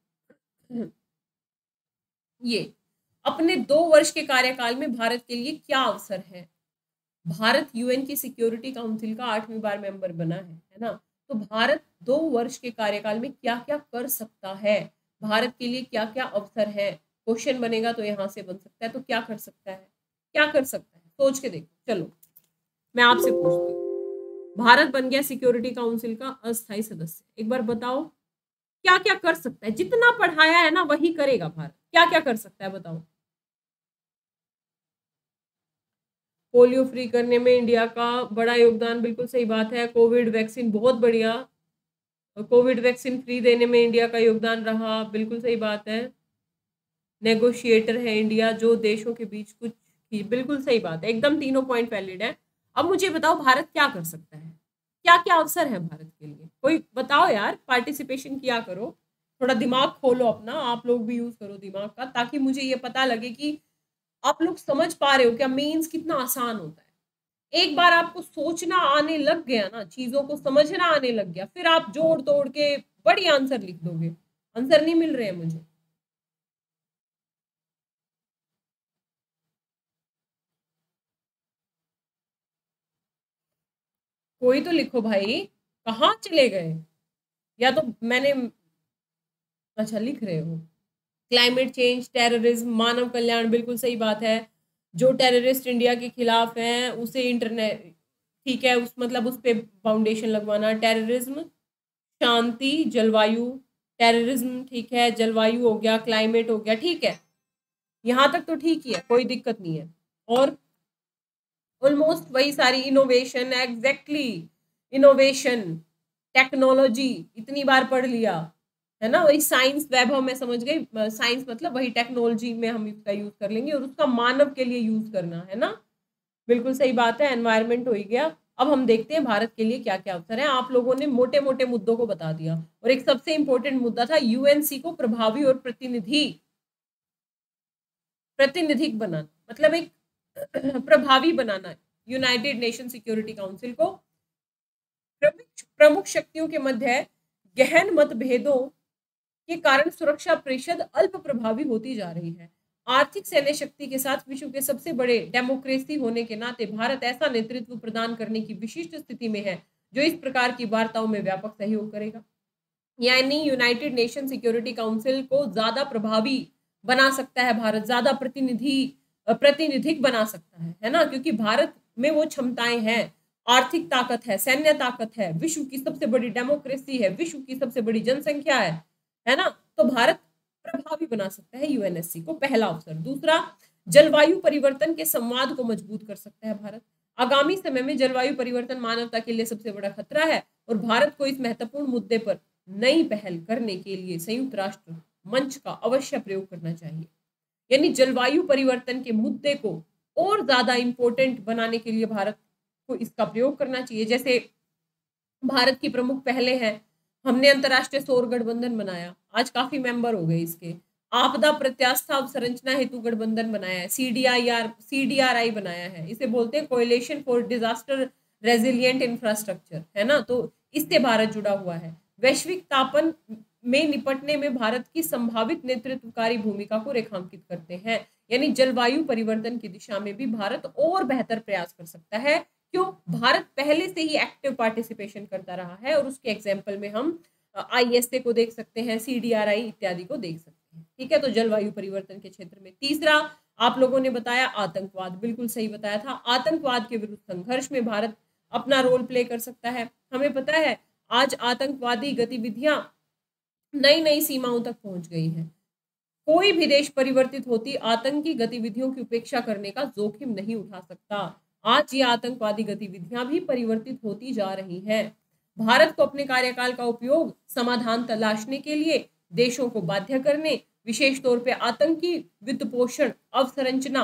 ये अपने दो वर्ष के कार्यकाल में भारत के लिए क्या अवसर है। भारत यूएन की सिक्योरिटी काउंसिल का आठवीं बार मेंबर बना है है ना। तो भारत दो वर्ष के कार्यकाल में क्या क्या कर सकता है, भारत के लिए क्या क्या अवसर है। क्वेश्चन बनेगा तो यहाँ से बन सकता है। तो क्या कर सकता है, क्या कर सकता है, सोच के देखो। चलो मैं आपसे पूछती हूँ, भारत बन गया सिक्योरिटी काउंसिल का अस्थायी सदस्य, एक बार बताओ क्या क्या कर सकता है। जितना पढ़ाया है ना वही करेगा भारत, क्या क्या कर सकता है बताओ। पोलियो फ्री करने में इंडिया का बड़ा योगदान, बिल्कुल सही बात है। कोविड वैक्सीन, बहुत बढ़िया, कोविड वैक्सीन फ्री देने में इंडिया का योगदान रहा, बिल्कुल सही बात है। नेगोशिएटर है इंडिया जो देशों के बीच कुछ की, बिल्कुल सही बात है, एकदम तीनों पॉइंट वैलिड है। अब मुझे बताओ भारत क्या कर सकता है, क्या क्या अवसर है भारत के लिए, कोई बताओ यार। पार्टिसिपेशन किया करो, थोड़ा दिमाग खोलो अपना, आप लोग भी यूज करो दिमाग का, ताकि मुझे ये पता लगे कि आप लोग समझ पा रहे हो क्या मेंस कितना आसान होता है। एक बार आपको सोचना आने लग गया ना, चीजों को समझना आने लग गया, फिर आप जोड़ तोड़ के बड़ी आंसर लिख दोगे। आंसर नहीं मिल रहे हैं मुझे। कोई तो लिखो भाई, कहाँ चले गए? या तो मैंने, अच्छा लिख रहे हो। क्लाइमेट चेंज, टेररिज्म, मानव कल्याण, बिल्कुल सही बात है। जो टेररिस्ट इंडिया के खिलाफ हैं उसे इंटरनेट, ठीक है, उस मतलब उस पे फाउंडेशन लगवाना। टेररिज्म, शांति, जलवायु, टेररिज्म ठीक है, जलवायु हो गया, क्लाइमेट हो गया, ठीक है। यहाँ तक तो ठीक ही है, कोई दिक्कत नहीं है। और ऑलमोस्ट वही सारी इनोवेशन, एग्जैक्टली इनोवेशन, टेक्नोलॉजी इतनी बार पढ़ लिया है ना, वही साइंस वैभव में समझ गई, साइंस मतलब वही टेक्नोलॉजी में हम इसका यूज कर लेंगे और उसका मानव के लिए यूज करना है ना, बिल्कुल सही बात है। एनवायरनमेंट हो ही गया। अब हम देखते हैं भारत के लिए क्या क्या अवसर है। आप लोगों ने मोटे मोटे मुद्दों को बता दिया और एक सबसे इंपॉर्टेंट मुद्दा था यूएनसी को प्रभावी और प्रतिनिधि प्रतिनिधिक बनाना, मतलब एक प्रभावी बनाना, यूनाइटेड नेशन सिक्योरिटी काउंसिल को प्रमुख प्रमुख शक्तियों के मध्य गहन मतभेदों के कारण सुरक्षा परिषद अल्प प्रभावी होती जा रही है। आर्थिक सैन्य शक्ति के साथ विश्व के सबसे बड़े डेमोक्रेसी होने के नाते भारत ऐसा नेतृत्व प्रदान करने की विशिष्ट स्थिति में है जो इस प्रकार की वार्ताओं में व्यापक सहयोग करेगा। यानी यूनाइटेड नेशन सिक्योरिटी काउंसिल को ज्यादा प्रभावी बना सकता है भारत, ज्यादा प्रतिनिधि प्रतिनिधिक बना सकता है, है ना, क्योंकि भारत में वो क्षमताएं हैं, आर्थिक ताकत है, सैन्य ताकत है, विश्व की सबसे बड़ी डेमोक्रेसी है, विश्व की सबसे बड़ी जनसंख्या है है ना, तो भारत प्रभावी बना सकता है यूएनएससी को, पहला अवसर। दूसरा, जलवायु परिवर्तन के संवाद को मजबूत कर सकता है भारत। आगामी समय में जलवायु परिवर्तन मानवता के लिए सबसे बड़ा खतरा है और भारत को इस महत्वपूर्ण मुद्दे पर नई पहल करने के लिए संयुक्त राष्ट्र मंच का अवश्य प्रयोग करना चाहिए। यानी जलवायु परिवर्तन के मुद्दे को और ज्यादा इंपॉर्टेंट बनाने के लिए भारत को इसका प्रयोग करना चाहिए। जैसे भारत की प्रमुख पहले हैं, हमने अंतर्राष्ट्रीय सौर गठबंधन बनाया, आज काफी मेंबर हो गए इसके। आपदा प्रत्यास्था अवसंरचना हेतु गठबंधन बनाया है, सीडीआईआर सीडीआरआई बनाया है, इसे बोलते हैं coalition for disaster resilient infrastructure, है ना, तो इससे भारत जुड़ा हुआ है। वैश्विक तापन में निपटने में भारत की संभावित नेतृत्वकारी भूमिका को रेखांकित करते हैं। यानी जलवायु परिवर्तन की दिशा में भी भारत और बेहतर प्रयास कर सकता है। क्यों? भारत पहले से ही एक्टिव पार्टिसिपेशन करता रहा है और उसके एग्जाम्पल में हम आईएसए को देख सकते हैं, सीडीआरआई इत्यादि को देख सकते हैं। ठीक है, तो जलवायु परिवर्तन के क्षेत्र में। तीसरा, आप लोगों ने बताया आतंकवाद, बिल्कुल सही बताया था। आतंकवाद के विरुद्ध संघर्ष में भारत अपना रोल प्ले कर सकता है। हमें पता है आज आतंकवादी गतिविधियां नई नई सीमाओं तक पहुंच गई हैं। कोई भी देश परिवर्तित होती आतंकी गतिविधियों की उपेक्षा करने का जोखिम नहीं उठा सकता। आज ये आतंकवादी गतिविधियां भी परिवर्तित होती जा रही हैं। भारत को अपने कार्यकाल का उपयोग समाधान तलाशने के लिए देशों को बाध्य करने, विशेष तौर पे आतंकी वित्त पोषण, अवसंरचना,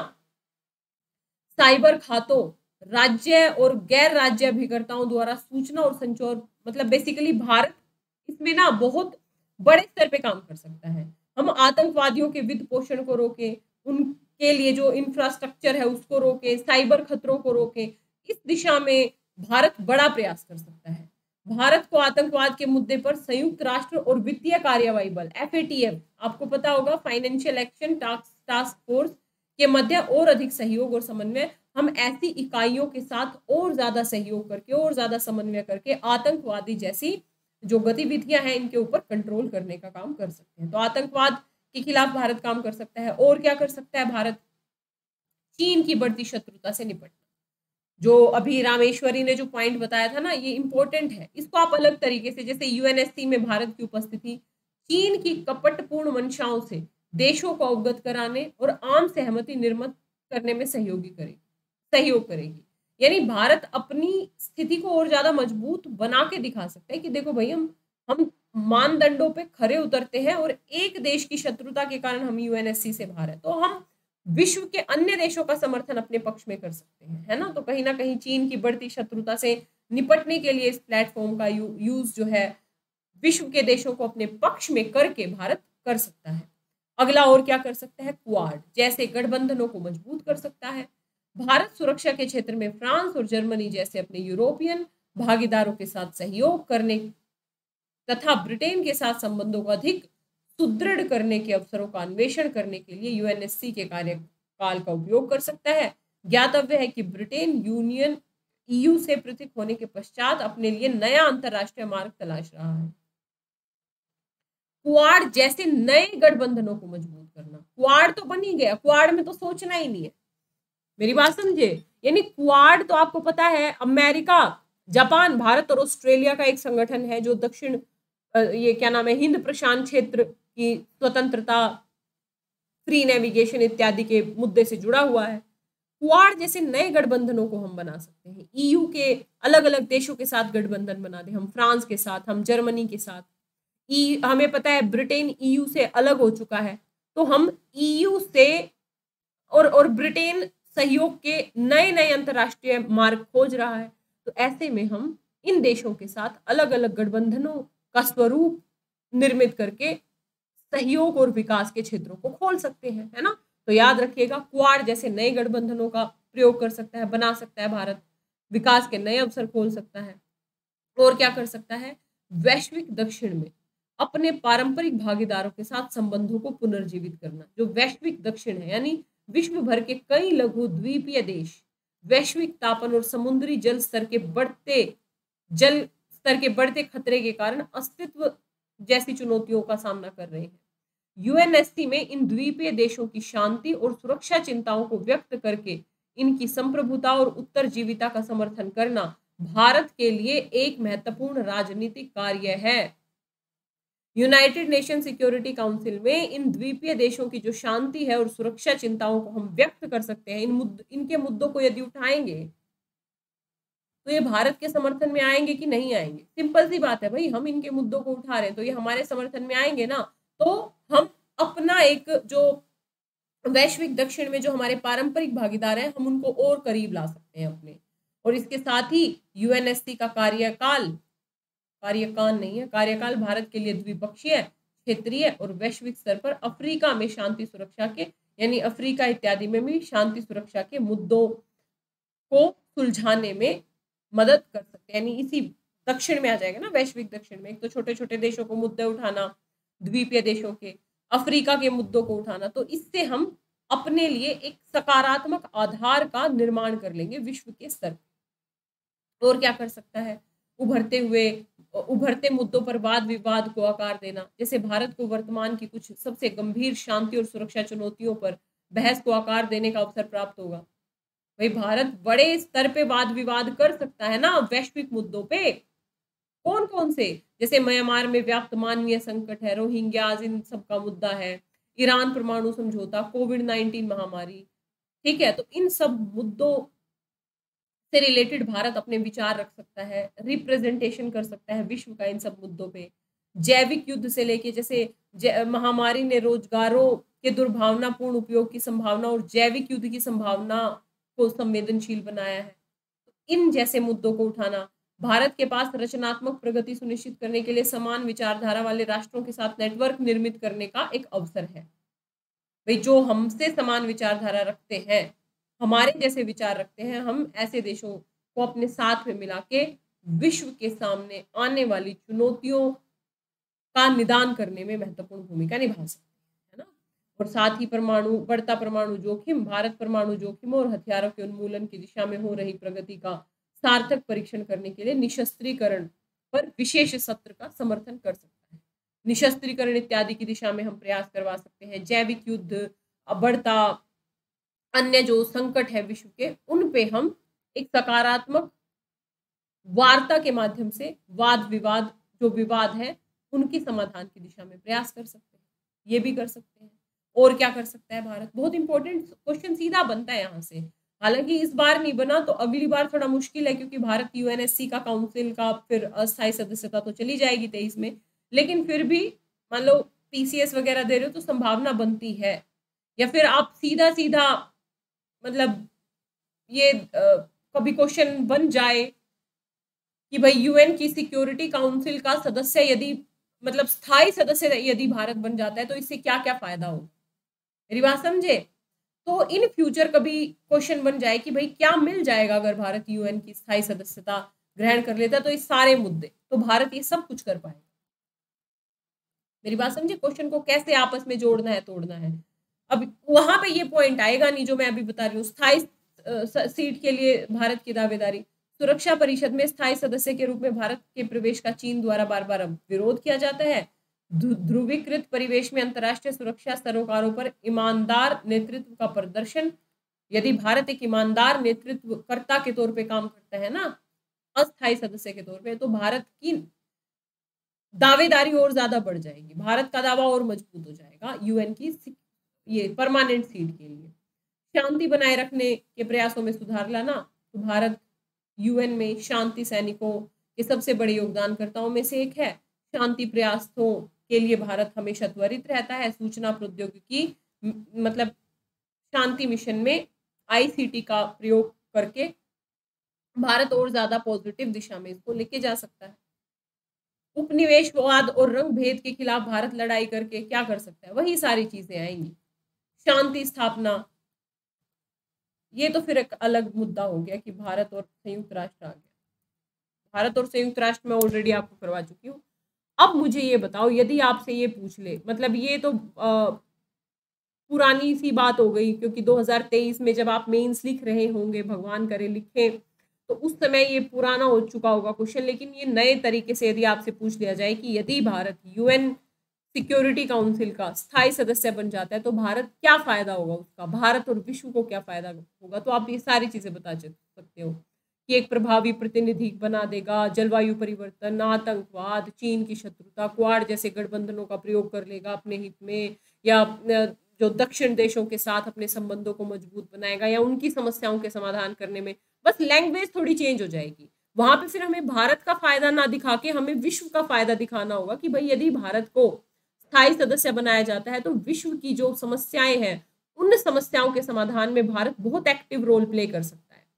साइबर खातों, राज्य और गैर राज्य अभिकर्ताओं द्वारा सूचना और संचार, मतलब बेसिकली भारत इसमें ना बहुत बड़े स्तर पे काम कर सकता है। हम आतंकवादियों के वित्त पोषण को रोकें, उनके लिए जो इंफ्रास्ट्रक्चर है उसको रोकें, साइबर खतरों को रोकें, इस दिशा में भारत बड़ा प्रयास कर सकता है। भारत को आतंकवाद के मुद्दे पर संयुक्त राष्ट्र और वित्तीय कार्यवाही बल एफएटीएफ, आपको पता होगा फाइनेंशियल एक्शन टास्क फोर्स के मध्य और अधिक सहयोग और समन्वय, हम ऐसी इकाइयों के साथ और ज्यादा सहयोग करके और ज्यादा समन्वय करके आतंकवादी जैसी जो गतिविधियां हैं इनके ऊपर कंट्रोल करने का काम कर सकते हैं। तो आतंकवाद के खिलाफ भारत काम कर सकता है। और क्या कर सकता है भारत? चीन की बढ़ती शत्रुता से निपटना। जो अभी रामेश्वरी ने जो पॉइंट बताया था ना, ये इंपॉर्टेंट है, इसको आप अलग तरीके से, जैसे यूएनएससी में भारत की उपस्थिति चीन की कपटपूर्ण मंशाओं से देशों को अवगत कराने और आम सहमति निर्मित करने में सहयोगी करेगी सहयोग करेगी। यानी भारत अपनी स्थिति को और ज्यादा मजबूत बना के दिखा सकता है कि देखो भाई, हम हम मानदंडों पे खरे उतरते हैं और एक देश की शत्रुता के कारण हम यूएनएससी से बाहर है, तो हम विश्व के अन्य देशों का समर्थन अपने पक्ष में कर सकते हैं, है ना। तो कहीं ना कहीं चीन की बढ़ती शत्रुता से निपटने के लिए इस प्लेटफॉर्म का यू, यूज जो है विश्व के देशों को अपने पक्ष में करके भारत कर सकता है। अगला और क्या कर सकता है? क्वाड जैसे गठबंधनों को मजबूत कर सकता है। भारत सुरक्षा के क्षेत्र में फ्रांस और जर्मनी जैसे अपने यूरोपियन भागीदारों के साथ सहयोग करने तथा ब्रिटेन के साथ संबंधों को अधिक सुदृढ़ करने के अवसरों का अन्वेषण करने के लिए यूएनएससी के कार्यकाल का उपयोग कर सकता है। ज्ञातव्य है कि ब्रिटेन यूनियन ईयू से पृथक होने के पश्चात अपने लिए नया अंतरराष्ट्रीय मार्ग तलाश रहा है। क्वाड जैसे नए गठबंधनों को मजबूत करना, क्वाड तो बन ही गया, क्वाड में तो सोचना ही नहीं है, मेरी बात समझे। यानी क्वाड तो आपको पता है अमेरिका, जापान, भारत और ऑस्ट्रेलिया का एक संगठन है जो दक्षिण ये क्या नाम है हिंद प्रशांत क्षेत्र की स्वतंत्रता फ्री नेविगेशन इत्यादि के मुद्दे से जुड़ा हुआ है। क्वाड जैसे नए गठबंधनों को हम बना सकते हैं, ईयू के अलग अलग देशों के साथ गठबंधन बना दें, हम फ्रांस के साथ, हम जर्मनी के साथ। ई हमें पता है ब्रिटेन ईयू से अलग हो चुका है, तो हम ईयू से और और ब्रिटेन सहयोग के नए नए अंतरराष्ट्रीय मार्ग खोज रहा है। तो ऐसे में हम इन देशों के साथ अलग अलग गठबंधनों का स्वरूप निर्मित करके सहयोग और विकास के क्षेत्रों को खोल सकते हैं, है ना। तो याद रखिएगा, क्वाड जैसे नए गठबंधनों का प्रयोग कर सकता है, बना सकता है भारत, विकास के नए अवसर खोल सकता है। और क्या कर सकता है, वैश्विक दक्षिण में अपने पारंपरिक भागीदारों के साथ संबंधों को पुनर्जीवित करना। जो वैश्विक दक्षिण है यानी विश्व भर के कई लघु द्वीपीय देश वैश्विक तापन और समुद्री जल स्तर के बढ़ते जल स्तर के बढ़ते खतरे के कारण अस्तित्व जैसी चुनौतियों का सामना कर रहे हैं। यूएनएससी में इन द्वीपीय देशों की शांति और सुरक्षा चिंताओं को व्यक्त करके इनकी संप्रभुता और उत्तरजीविता का समर्थन करना भारत के लिए एक महत्वपूर्ण राजनीतिक कार्य है। यूनाइटेड नेशन सिक्योरिटी काउंसिल में इन द्वीपीय देशों की जो शांति है और सुरक्षा चिंताओं को हम व्यक्त कर सकते हैं। इन मुद्द, इनके मुद्दों को यदि उठाएंगे तो ये भारत के समर्थन में आएंगे कि नहीं आएंगे। सिंपल सी बात है भाई, हम इनके मुद्दों को उठा रहे हैं तो ये हमारे समर्थन में आएंगे ना। तो हम अपना एक जो वैश्विक दक्षिण में जो हमारे पारंपरिक भागीदार हैं, हम उनको और करीब ला सकते हैं अपने। और इसके साथ ही यूएनएससी का कार्यकाल कार्यकाल नहीं है कार्यकाल भारत के लिए द्विपक्षीय, क्षेत्रीय और वैश्विक स्तर पर अफ्रीका में शांति सुरक्षा के यानी अफ्रीका इत्यादि में भी शांति सुरक्षा के मुद्दों को सुलझाने में मदद कर सकते हैं। यानी इसी दक्षिण में आ जाएगा ना, वैश्विक दक्षिण में। एक तो छोटे छोटे देशों को मुद्दे उठाना, द्वीपीय देशों के, अफ्रीका के मुद्दों को उठाना, तो इससे हम अपने लिए एक सकारात्मक आधार का निर्माण कर लेंगे विश्व के स्तर पर। और क्या कर सकता है, उभरते हुए उभरते मुद्दों पर वाद विवाद को आकार देना। जैसे भारत को वर्तमान की कुछ सबसे गंभीर शांति और सुरक्षा चुनौतियों पर बहस को आकार देने का अवसर प्राप्त होगा। भाई भारत बड़े स्तर पे वाद विवाद कर सकता है ना वैश्विक मुद्दों पे। कौन कौन से, जैसे म्यांमार में व्याप्त मानवीय संकट है, रोहिंग्याज, इन सब का मुद्दा है, ईरान परमाणु समझौता, कोविड नाइन्टीन महामारी, ठीक है। तो इन सब मुद्दों से रिलेटेड भारत अपने विचार रख सकता है, रिप्रेजेंटेशन कर सकता है विश्व का इन सब मुद्दों पे। जैविक युद्ध से लेके, जैसे महामारी ने रोजगारों के दुर्भावनापूर्ण उपयोग की संभावना और जैविक युद्ध की संभावना को संवेदनशील बनाया है। इन जैसे मुद्दों को उठाना भारत के पास रचनात्मक प्रगति सुनिश्चित करने के लिए समान विचारधारा वाले राष्ट्रों के साथ नेटवर्क निर्मित करने का एक अवसर है। भाई जो हमसे समान विचारधारा रखते हैं, हमारे जैसे विचार रखते हैं, हम ऐसे देशों को अपने साथ में मिला के विश्व के सामने आने वाली चुनौतियों का निदान करने में महत्वपूर्ण भूमिका निभा सकते हैं, है ना। और साथ ही परमाणु बढ़ता परमाणु जोखिम, भारत परमाणु जोखिमों और हथियारों के उन्मूलन की दिशा में हो रही प्रगति का सार्थक परीक्षण करने के लिए निशस्त्रीकरण पर विशेष सत्र का समर्थन कर सकता है। निशस्त्रीकरण इत्यादि की दिशा में हम प्रयास करवा सकते हैं। जैविक युद्ध, बढ़ता अन्य जो संकट है विश्व के, उन पे हम एक सकारात्मक वार्ता के माध्यम से वाद विवाद जो विवाद है उनकी समाधान की दिशा में प्रयास कर सकते हैं। ये भी कर सकते हैं। और क्या कर सकता है भारत, बहुत इंपॉर्टेंट क्वेश्चन सीधा बनता है यहाँ से। हालांकि इस बार नहीं बना तो अगली बार थोड़ा मुश्किल है, क्योंकि भारत यूएनएससी का काउंसिल का फिर अस्थायी सदस्यता तो चली जाएगी तेईस में, लेकिन फिर भी मान लो पीसीएस वगैरह दे रहे हो तो संभावना बनती है। या फिर आप सीधा सीधा मतलब ये आ, कभी क्वेश्चन बन जाए कि भाई यूएन की सिक्योरिटी काउंसिल का सदस्य यदि मतलब स्थायी सदस्य यदि भारत बन जाता है तो इससे क्या क्या फायदा हो। मेरी बात समझे। तो इन फ्यूचर कभी क्वेश्चन बन जाए कि भाई क्या मिल जाएगा अगर भारत यूएन की स्थायी सदस्यता ग्रहण कर लेता, तो इस सारे मुद्दे तो भारत ये सब कुछ कर पाएगा। मेरी बात समझे। क्वेश्चन को कैसे आपस में जोड़ना है, तोड़ना है। अब वहां पे ये पॉइंट आएगा नहीं जो मैं अभी बता रही हूँ। स्थायी सीट के लिए भारत की दावेदारी, सुरक्षा परिषद में स्थायी सदस्य के रूप में भारत के प्रवेश का चीन द्वारा बार बार विरोध किया जाता है। ध्रुवीकृत परिवेश में अंतर्राष्ट्रीय सुरक्षा सरोकारों पर ईमानदार नेतृत्व का प्रदर्शन। यदि भारत एक ईमानदार नेतृत्वकर्ता के तौर पे काम करता है ना, अस्थायी सदस्य के तौर पे, तो भारत की दावेदारी और ज्यादा बढ़ जाएगी, भारत का दावा और मजबूत हो जाएगा यूएन की ये परमानेंट सीट के लिए। शांति बनाए रखने के प्रयासों में सुधार लाना, तो भारत यूएन में शांति सैनिकों के सबसे बड़े योगदानकर्ताओं में से एक है। शांति प्रयासों के लिए भारत हमेशा त्वरित रहता है। सूचना प्रौद्योगिकी मतलब शांति मिशन में आईसीटी का प्रयोग करके भारत और ज्यादा पॉजिटिव दिशा में इसको लेके जा सकता है। उपनिवेशवाद और रंग भेद के खिलाफ भारत लड़ाई करके क्या कर सकता है, वही सारी चीजें आएंगी। शांति स्थापना, ये तो फिर एक अलग मुद्दा हो गया कि भारत और संयुक्त राष्ट्र आ गया। भारत और संयुक्त राष्ट्र में ऑलरेडी आपको करवा चुकी हूँ। अब मुझे ये बताओ, यदि आपसे ये पूछ ले, मतलब ये तो आ, पुरानी सी बात हो गई, क्योंकि दो हज़ार तेईस में जब आप मेंस लिख रहे होंगे, भगवान करे लिखे, तो उस समय ये पुराना हो चुका होगा क्वेश्चन। लेकिन ये नए तरीके से यदि आपसे पूछ लिया जाए कि यदि भारत यूएन सिक्योरिटी काउंसिल का स्थायी सदस्य बन जाता है तो भारत क्या फायदा होगा उसका, भारत और विश्व को क्या फायदा होगा, तो आप ये सारी चीजें बता सकते हो कि एक प्रभावी प्रतिनिधि बना देगा, जलवायु परिवर्तन, आतंकवाद, चीन की शत्रुता, क्वाड जैसे गठबंधनों का प्रयोग कर लेगा अपने हित में, या जो दक्षिण देशों के साथ अपने संबंधों को मजबूत बनाएगा, या उनकी समस्याओं के समाधान करने में, बस लैंग्वेज थोड़ी चेंज हो जाएगी। वहां पे फिर हमें भारत का फायदा ना दिखा के हमें विश्व का फायदा दिखाना होगा कि भाई यदि भारत को स्थायी सदस्य बनाया जाता है तो विश्व की जो समस्याएं हैं उन समस्याओं के समाधान में भारत बहुत एक्टिव रोल प्ले कर सकता है।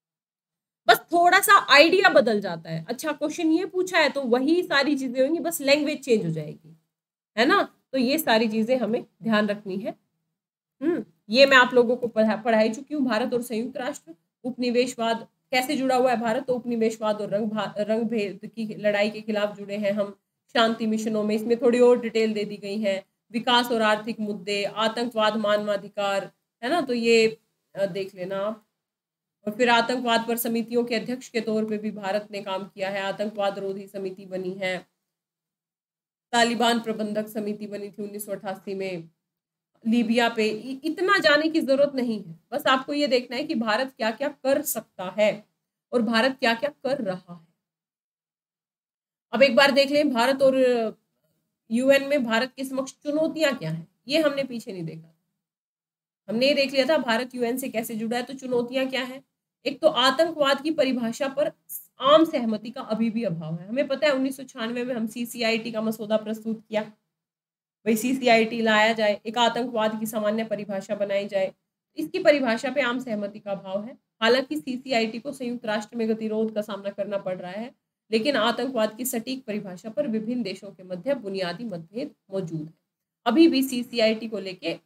बस थोड़ा सा आइडिया बदल जाता है। अच्छा, क्वेश्चन ये पूछा है तो वही सारी चीजें होंगी, बस लैंग्वेज चेंज हो जाएगी, है ना। तो ये सारी चीजें हमें ध्यान रखनी है। हम्म ये मैं आप लोगों को पढ़ा पढ़ाई चुकी हूँ। भारत और संयुक्त राष्ट्र, उपनिवेशवाद कैसे जुड़ा हुआ है भारत, तो उपनिवेशवाद और रंग रंग भेद की लड़ाई के खिलाफ जुड़े हैं हम। शांति मिशनों में इसमें थोड़ी और डिटेल दे दी गई है। विकास और आर्थिक मुद्दे, आतंकवाद, मानवाधिकार, है ना, तो ये देख लेना आप। और फिर आतंकवाद पर समितियों के अध्यक्ष के तौर पे भी भारत ने काम किया है। आतंकवाद रोधी समिति बनी है, तालिबान प्रबंधक समिति बनी थी उन्नीस सौ अठासी में, लीबिया पे। इतना जाने की जरूरत नहीं है, बस आपको ये देखना है कि भारत क्या क्या कर सकता है और भारत क्या क्या कर रहा है। अब एक बार देख लें भारत और यूएन में भारत के समक्ष चुनौतियां क्या हैं। ये हमने पीछे नहीं देखा, हमने ये देख लिया था भारत यूएन से कैसे जुड़ा है। तो चुनौतियां क्या है, एक तो आतंकवाद की परिभाषा पर आम सहमति का अभी भी अभाव है। हमें पता है उन्नीस सौ छियानवे में हम सीसीआईटी का मसौदा प्रस्तुत किया, भाई सीसीआईटी लाया जाए, एक आतंकवाद की सामान्य परिभाषा बनाई जाए। इसकी परिभाषा पे आम सहमति का अभाव है। हालांकि सीसीआईटी को संयुक्त राष्ट्र में गतिरोध का सामना करना पड़ रहा है, लेकिन आतंकवाद की सटीक परिभाषा पर विभिन्न देशों के मध्य बुनियादी मतभेद मौजूद है। अभी भी सीसीआईटी को लेके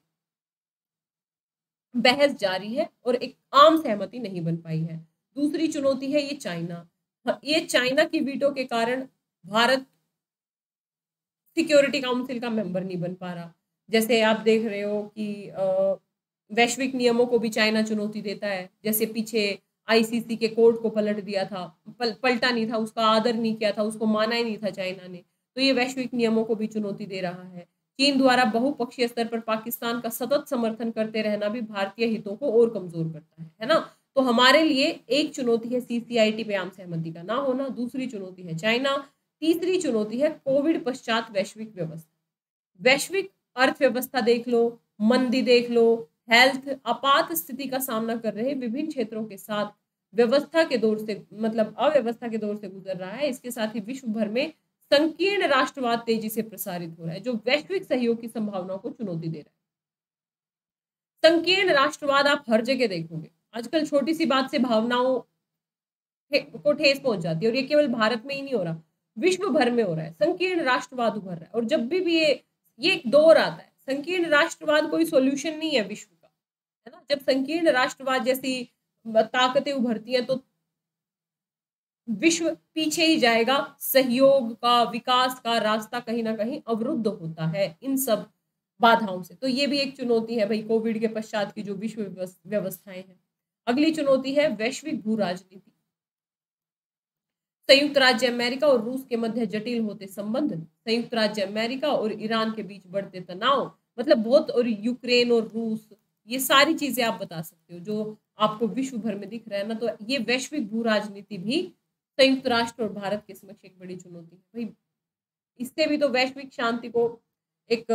बहस जारी है और एक आम सहमति नहीं बन पाई है। दूसरी चुनौती है ये चाइना। ये चाइना की वीटो के कारण भारत सिक्योरिटी काउंसिल का मेंबर नहीं बन पा रहा। जैसे आप देख रहे हो कि वैश्विक नियमों को भी चाइना चुनौती देता है। जैसे पीछे आईसीसी के कोर्ट को पलट दिया था, पल, पलटा नहीं था, उसका आदर नहीं किया था, उसको माना ही नहीं था चाइना ने। तो ये वैश्विक नियमों को भी चुनौती दे रहा है। चीन द्वारा बहुपक्षीय स्तर पर पाकिस्तान का सतत समर्थन करते रहना भी भारतीय हितों को और कमजोर करता है, है ना। तो हमारे लिए एक चुनौती है सीसीआईटी पे आम सहमति का ना होना, दूसरी चुनौती है चाइना, तीसरी चुनौती है कोविड पश्चात वैश्विक व्यवस्था। वैश्विक अर्थव्यवस्था देख लो, मंदी देख लो, हेल्थ आपात स्थिति का सामना कर रहे विभिन्न क्षेत्रों के साथ व्यवस्था के दौर से मतलब अव्यवस्था के दौर से गुजर रहा है। इसके साथ ही विश्व भर में संकीर्ण राष्ट्रवाद तेजी से प्रसारित हो रहा है, जो वैश्विक सहयोग की संभावनाओं को चुनौती दे रहा है। संकीर्ण राष्ट्रवाद आप हर जगह देखोगे। आजकल छोटी सी बात से भावनाओं को ठेस पहुंच जाती है, और ये केवल भारत में ही नहीं हो रहा, विश्व भर में हो रहा है। संकीर्ण राष्ट्रवाद उभर रहा है, और जब भी भी ये ये एक दौर आता है, संकीर्ण राष्ट्रवाद कोई सॉल्यूशन नहीं है विश्व का, है ना। जब संकीर्ण राष्ट्रवाद जैसी ताकतें उभरती हैं तो विश्व पीछे ही जाएगा, सहयोग का, विकास का रास्ता कहीं ना कहीं अवरुद्ध होता है इन सब बाधाओं से। तो ये भी एक चुनौती है भाई, कोविड के पश्चात की जो विश्व व्यवस्थाएं हैं। अगली चुनौती है वैश्विक भू राजनीति। संयुक्त राज्य अमेरिका और रूस के मध्य जटिल होते संबंध, संयुक्त राज्य अमेरिका और ईरान के बीच बढ़ते तनाव, मतलब बहुत, और यूक्रेन और रूस, ये सारी चीजें आप बता सकते हो जो आपको विश्व भर में दिख रहा है ना। तो ये वैश्विक भू राजनीति भी संयुक्त राष्ट्र और भारत के समक्ष एक बड़ी चुनौती है भाई। इससे भी तो वैश्विक शांति को एक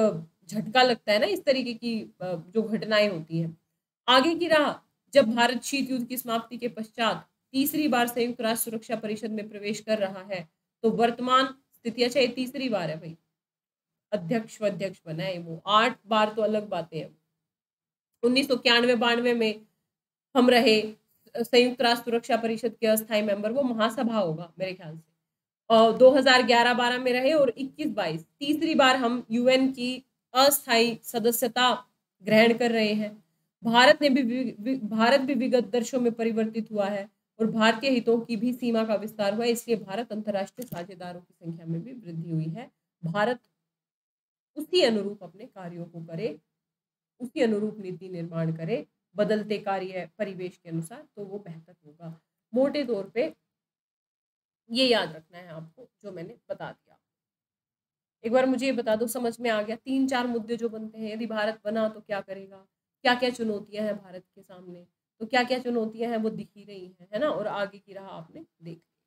झटका लगता है ना इस तरीके की जो घटनाएं होती हैं। आगे की राह, जब भारत शीत युद्ध की समाप्ति के पश्चात तीसरी बार संयुक्त राष्ट्र सुरक्षा परिषद में प्रवेश कर रहा है, तो वर्तमान स्थिति, अच्छा ये तीसरी बार है भाई, अध्यक्ष व अध्यक्ष बनाए वो, आठ बार तो अलग बातें हैं। उन्नीस सौ इक्यानवे बानवे में हम रहे संयुक्त राष्ट्र सुरक्षा परिषद के अस्थायी मेंबर, वो महासभा होगा मेरे ख्याल से, और दो हज़ार ग्यारह बारह में रहे, और इक्कीस बाईस तीसरी बार हम यूएन की अस्थायी सदस्यता ग्रहण कर रहे हैं। भारत ने भी वि, भारत भी विगत वर्षों में परिवर्तित हुआ है और भारतीय हितों की भी सीमा का विस्तार हुआ है, इसलिए भारत अंतर्राष्ट्रीय साझेदारों की संख्या में भी वृद्धि हुई है। भारत उसी अनुरूप अपने कार्यों को करे, उसी अनुरूप नीति निर्माण करे बदलते कार्य परिवेश के अनुसार, तो वो बेहतर होगा। मोटे तौर पे ये याद रखना है आपको जो मैंने बता दिया। एक बार मुझे ये बता दो, समझ में आ गया? तीन चार मुद्दे जो बनते हैं, यदि भारत बना तो क्या करेगा, क्या क्या चुनौतियां हैं भारत के सामने, तो क्या क्या चुनौतियां हैं वो दिख ही रही हैं, है ना, और आगे की राह आपने देख ली।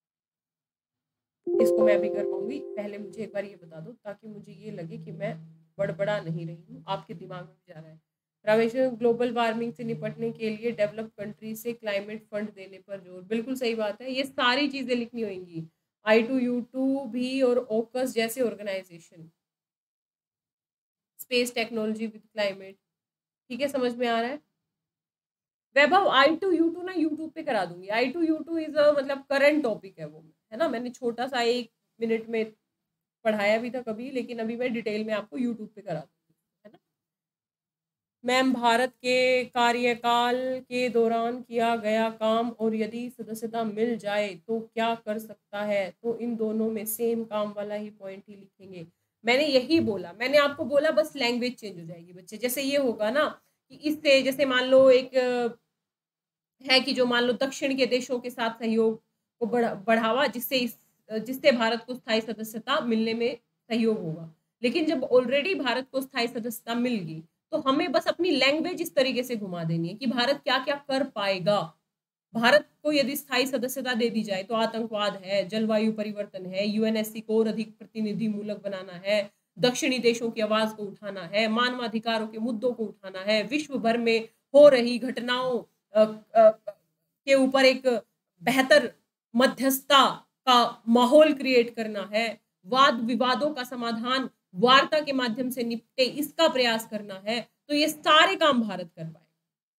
इसको मैं भी कर पाऊंगी, पहले मुझे एक बार ये बता दो ताकि मुझे ये लगे कि मैं बड़बड़ा नहीं रही हूँ, आपके दिमाग में भी जा रहा है। रमेश, ग्लोबल वार्मिंग से निपटने के लिए डेवलप कंट्री से क्लाइमेट फंड देने पर जोर, बिल्कुल सही बात है, ये सारी चीजें लिखनी होंगी, आई टू यू टू भी और ओकस जैसे organisation, space technology with climate, ठीक है, समझ में आ रहा है? Vaibhav, I two U two ना यूट्यूब पे करा दूंगी, I two U two is a मतलब करंट टॉपिक है वो, है ना, मैंने छोटा सा एक मिनट में पढ़ाया भी था कभी, लेकिन अभी मैं डिटेल में आपको यूट्यूब पे करा दूंगी, है ना। मैम, भारत के कार्यकाल के दौरान किया गया काम और यदि सदस्यता मिल जाए तो क्या कर सकता है, तो इन दोनों में सेम काम वाला ही पॉइंट ही लिखेंगे। मैंने यही बोला, मैंने आपको बोला बस लैंग्वेज चेंज हो जाएगी बच्चे, जैसे ये होगा ना कि इससे, जैसे मान लो एक है कि जो मान लो दक्षिण के देशों के साथ सहयोग को बढ़ा बढ़ावा, जिससे इस जिससे भारत को स्थायी सदस्यता मिलने में सहयोग होगा। लेकिन जब ऑलरेडी भारत को स्थायी सदस्यता मिल गई तो हमें बस अपनी लैंग्वेज इस तरीके से घुमा देनी है कि भारत क्या क्या कर पाएगा। भारत को यदि स्थायी सदस्यता दे दी जाए तो आतंकवाद है, जलवायु परिवर्तन है, यूएनएससी को और अधिक प्रतिनिधि मूलक बनाना है, दक्षिणी देशों की आवाज को उठाना है, मानवाधिकारों के मुद्दों को उठाना है, विश्व भर में हो रही घटनाओं के ऊपर एक बेहतर मध्यस्थता का माहौल क्रिएट करना है, वाद विवादों का समाधान वार्ता के माध्यम से निपटे इसका प्रयास करना है, तो ये सारे काम भारत कर पाएगा।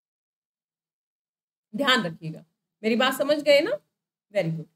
ध्यान रखिएगा, मेरी बात समझ गए ना? Very good.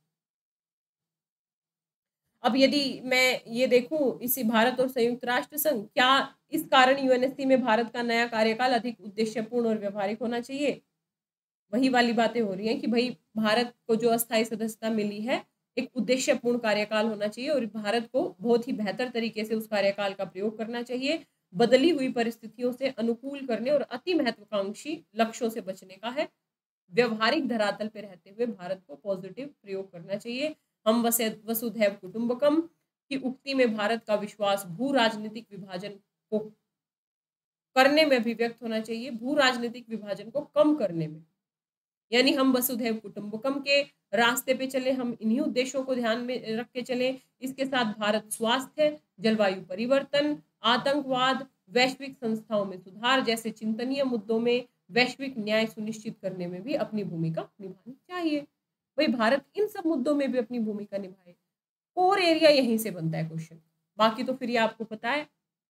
अब यदि मैं ये देखूं इसी भारत और संयुक्त राष्ट्र संघ, क्या इस कारण यूएनएससी में भारत का नया कार्यकाल अधिक उद्देश्यपूर्ण और व्यवहारिक होना चाहिए? वही वाली बातें हो रही हैं कि भाई भारत को जो अस्थायी सदस्यता मिली है, एक उद्देश्यपूर्ण कार्यकाल होना चाहिए और भारत को बहुत ही बेहतर तरीके से उस कार्यकाल का प्रयोग करना चाहिए, बदली हुई परिस्थितियों से अनुकूल करने और अति महत्वाकांक्षी लक्ष्यों से बचने का है। व्यवहारिक धरातल पे रहते हुए भारत को पॉजिटिव प्रयोग करना चाहिए। हम वसे वसुधैव कुटुंबकम की उक्ति में भारत का विश्वास भू राजनीतिक विभाजन को करने में अभिव्यक्त होना चाहिए, भू राजनीतिक विभाजन को कम करने में, यानी हम वसुधैव कुटुंबकम के रास्ते पे चले, हम इन्हीं उद्देश्यों को ध्यान में रख के चले। इसके साथ भारत स्वास्थ्य, जलवायु परिवर्तन, आतंकवाद, वैश्विक संस्थाओं में सुधार जैसे चिंतनीय मुद्दों में वैश्विक न्याय सुनिश्चित करने में भी अपनी भूमिका निभानी चाहिए। भाई भारत इन सब मुद्दों में भी अपनी भूमिका निभाए, कोर एरिया यहीं से बनता है क्वेश्चन। बाकी तो फिर ये आपको पता है,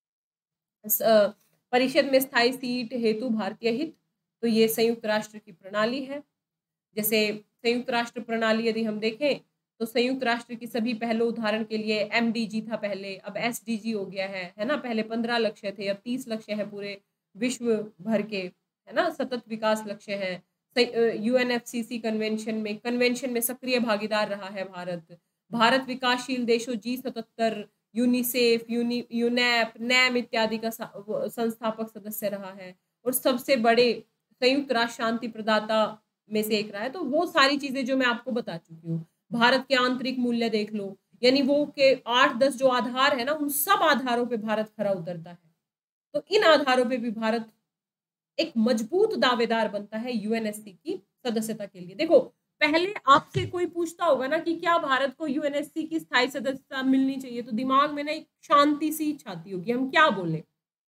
परिषद में स्थायी सीट हेतु भारतीय हित, तो ये संयुक्त राष्ट्र की प्रणाली है। जैसे संयुक्त राष्ट्र प्रणाली यदि हम देखें तो संयुक्त राष्ट्र की सभी पहलों, उदाहरण के लिए एमडीजी था पहले, अब एसडीजी हो गया है, है ना, पहले पंद्रह लक्ष्य थे, अब तीस लक्ष्य है पूरे विश्व भर के, है ना, सतत विकास लक्ष्य है। यूएनएफसीसी कन्वेंशन में कन्वेंशन में सक्रिय भागीदार रहा है भारत। भारत विकासशील देशों जी सतहत्तर, यूनिसेफ, यूनि यूनैप, नैम इत्यादि का संस्थापक सदस्य रहा है और सबसे बड़े संयुक्त राष्ट्र शांति प्रदाता में से एक रहा है। तो वो सारी चीजें जो मैं आपको बता चुकी हूँ। भारत के आंतरिक मूल्य देख लो, यानी वो के आठ दस जो आधार है ना, उन सब आधारों पे भारत खरा उतरता है। तो इन आधारों पे भी भारत एक मजबूत दावेदार बनता है यूएनएससी की सदस्यता के लिए। देखो, पहले आपसे कोई पूछता होगा ना कि क्या भारत को यूएनएससी की स्थायी सदस्यता मिलनी चाहिए, तो दिमाग में ना एक शांति सी छाती होगी, हम क्या बोलें,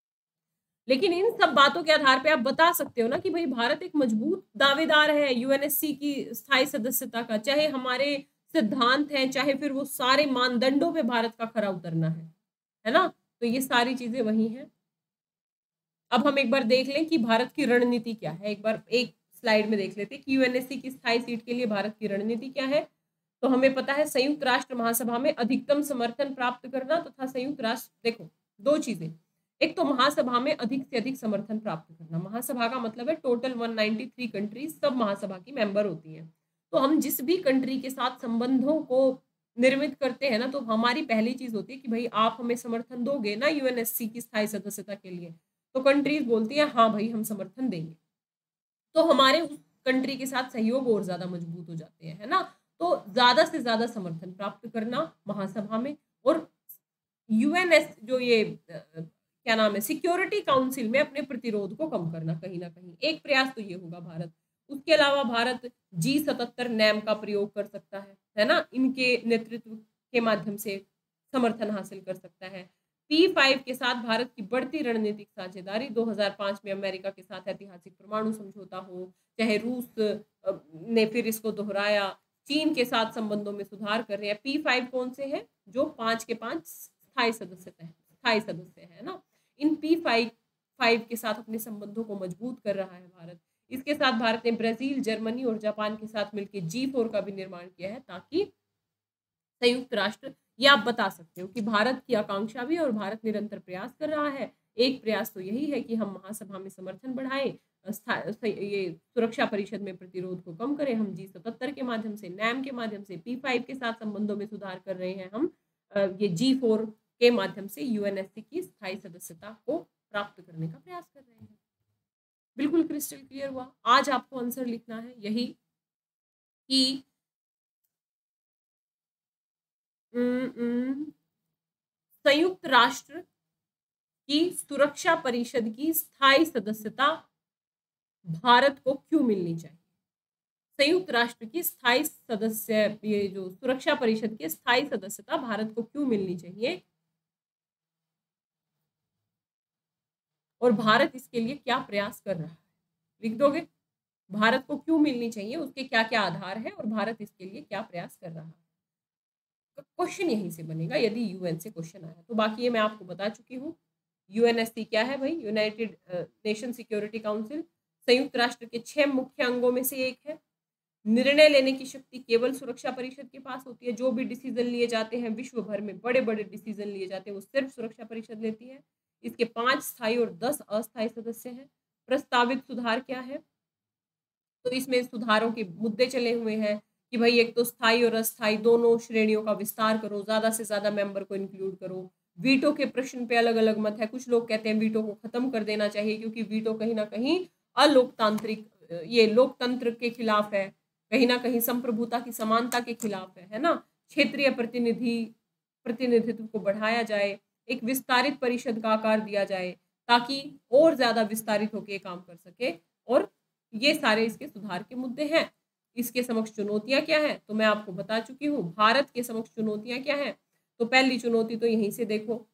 लेकिन इन सब बातों के आधार पे आप बता सकते हो ना कि भाई भारत एक मजबूत दावेदार है यूएनएससी की स्थायी सदस्यता का, चाहे हमारे सिद्धांत हैं, चाहे फिर वो सारे मानदंडों पे भारत का खरा उतरना है, है ना? तो ये सारी चीजें वही हैं। अब हम एक बार देख लें कि भारत की रणनीति क्या है। एक बार एक स्लाइड में देख लेते हैं कि यूएनएससी की स्थायी सीट के लिए भारत की रणनीति क्या है। तो हमें पता है संयुक्त राष्ट्र महासभा में अधिकतम समर्थन प्राप्त करना तथा संयुक्त राष्ट्र, देखो दो चीजें, एक तो महासभा में अधिक से अधिक समर्थन प्राप्त करना। महासभा का मतलब है टोटल एक सौ तिरानवे कंट्रीज सब महासभा की मेंबर होती हैं। तो हम जिस भी कंट्री के साथ संबंधों को निर्मित करते हैं ना, तो हमारी पहली चीज होती है कि भाई आप हमें समर्थन दोगे ना यूएनएससी की स्थायी सदस्यता के लिए। तो कंट्रीज बोलती है हाँ भाई हम समर्थन देंगे, तो हमारे उस कंट्री के साथ सहयोग और ज्यादा मजबूत हो जाते हैं, है ना? तो ज्यादा से ज्यादा समर्थन प्राप्त करना महासभा में, और यूएनएस जो ये क्या नाम है सिक्योरिटी काउंसिल में अपने प्रतिरोध को कम करना कहीं ना कहीं, एक प्रयास तो ये होगा भारत। उसके अलावा भारत जी सतहत्तर नैम का प्रयोग कर सकता है, है ना? इनके नेतृत्व के माध्यम से समर्थन हासिल कर सकता है। पी फाइव के साथ भारत की बढ़ती रणनीतिक साझेदारी, दो हज़ार पाँच में अमेरिका के साथ ऐतिहासिक परमाणु समझौता हो, चाहे रूस ने फिर इसको दोहराया, चीन के साथ संबंधों में सुधार कर रहे हैं। पी फाइव कौन से हैं? जो पांच के पांच स्थायी सदस्य है स्थायी सदस्य है ना, इन पी फाइव फाइव के साथ अपने संबंधों को मजबूत कर रहा है भारत। इसके साथ भारत ने ब्राजील, जर्मनी और जापान के साथ मिलकर जी फोर का भी निर्माण किया है, ताकि संयुक्त राष्ट्र, ये आप बता सकते हो कि भारत की आकांक्षा भी और भारत निरंतर प्रयास कर रहा है। एक प्रयास तो यही है कि हम महासभा में समर्थन बढ़ाएं, ये सुरक्षा परिषद में प्रतिरोध को कम करें, हम जी सतहत्तर के माध्यम से, नैम के माध्यम से, पी फाइव के साथ संबंधों में सुधार कर रहे हैं, हम ये जी फोर के माध्यम से यूएनएससी की स्थायी सदस्यता को प्राप्त करने का प्रयास कर रहे हैं। बिल्कुल क्रिस्टल क्लियर हुआ। आज आपको आंसर लिखना है यही कि संयुक्त राष्ट्र की सुरक्षा परिषद की स्थायी सदस्यता भारत को क्यों मिलनी चाहिए। संयुक्त राष्ट्र की स्थायी सदस्य, ये जो सुरक्षा परिषद की स्थायी सदस्यता भारत को क्यों मिलनी चाहिए, और भारत इसके लिए क्या प्रयास कर रहा है। लिख दोगे? भारत को क्यों मिलनी चाहिए, उसके क्या क्या आधार है, और भारत इसके लिए क्या प्रयास कर रहा है। क्वेश्चन यहीं से बनेगा यदि यूएन से क्वेश्चन आया तो। बाकी ये मैं आपको बता चुकी हूँ। यूएनएससी क्या है भाई? यूनाइटेड नेशन सिक्योरिटी काउंसिल संयुक्त राष्ट्र के छह मुख्य अंगों में से एक है। निर्णय लेने की शक्ति केवल सुरक्षा परिषद के पास होती है। जो भी डिसीजन लिए जाते हैं विश्व भर में, बड़े बड़े डिसीजन लिए जाते हैं, वो सिर्फ सुरक्षा परिषद लेती है। इसके पांच स्थायी और दस अस्थायी सदस्य हैं। प्रस्तावित सुधार क्या है? तो इसमें सुधारों के मुद्दे चले हुए हैं कि भाई एक तो स्थायी और अस्थायी दोनों श्रेणियों का विस्तार करो, ज्यादा से ज्यादा मेंबर को इंक्लूड करो। वीटो के प्रश्न पे अलग अलग मत है। कुछ लोग कहते हैं वीटो को खत्म कर देना चाहिए, क्योंकि वीटो कहीं ना कहीं अलोकतांत्रिक, ये लोकतंत्र के खिलाफ है, कहीं ना कहीं संप्रभुता की समानता के खिलाफ है, है ना? क्षेत्रीय प्रतिनिधि प्रतिनिधित्व को बढ़ाया जाए, एक विस्तारित परिषद का आकार दिया जाए ताकि और ज्यादा विस्तारित होकर काम कर सके, और ये सारे इसके सुधार के मुद्दे हैं। इसके समक्ष चुनौतियां क्या हैं तो मैं आपको बता चुकी हूँ। भारत के समक्ष चुनौतियां क्या हैं? तो पहली चुनौती तो यहीं से देखो,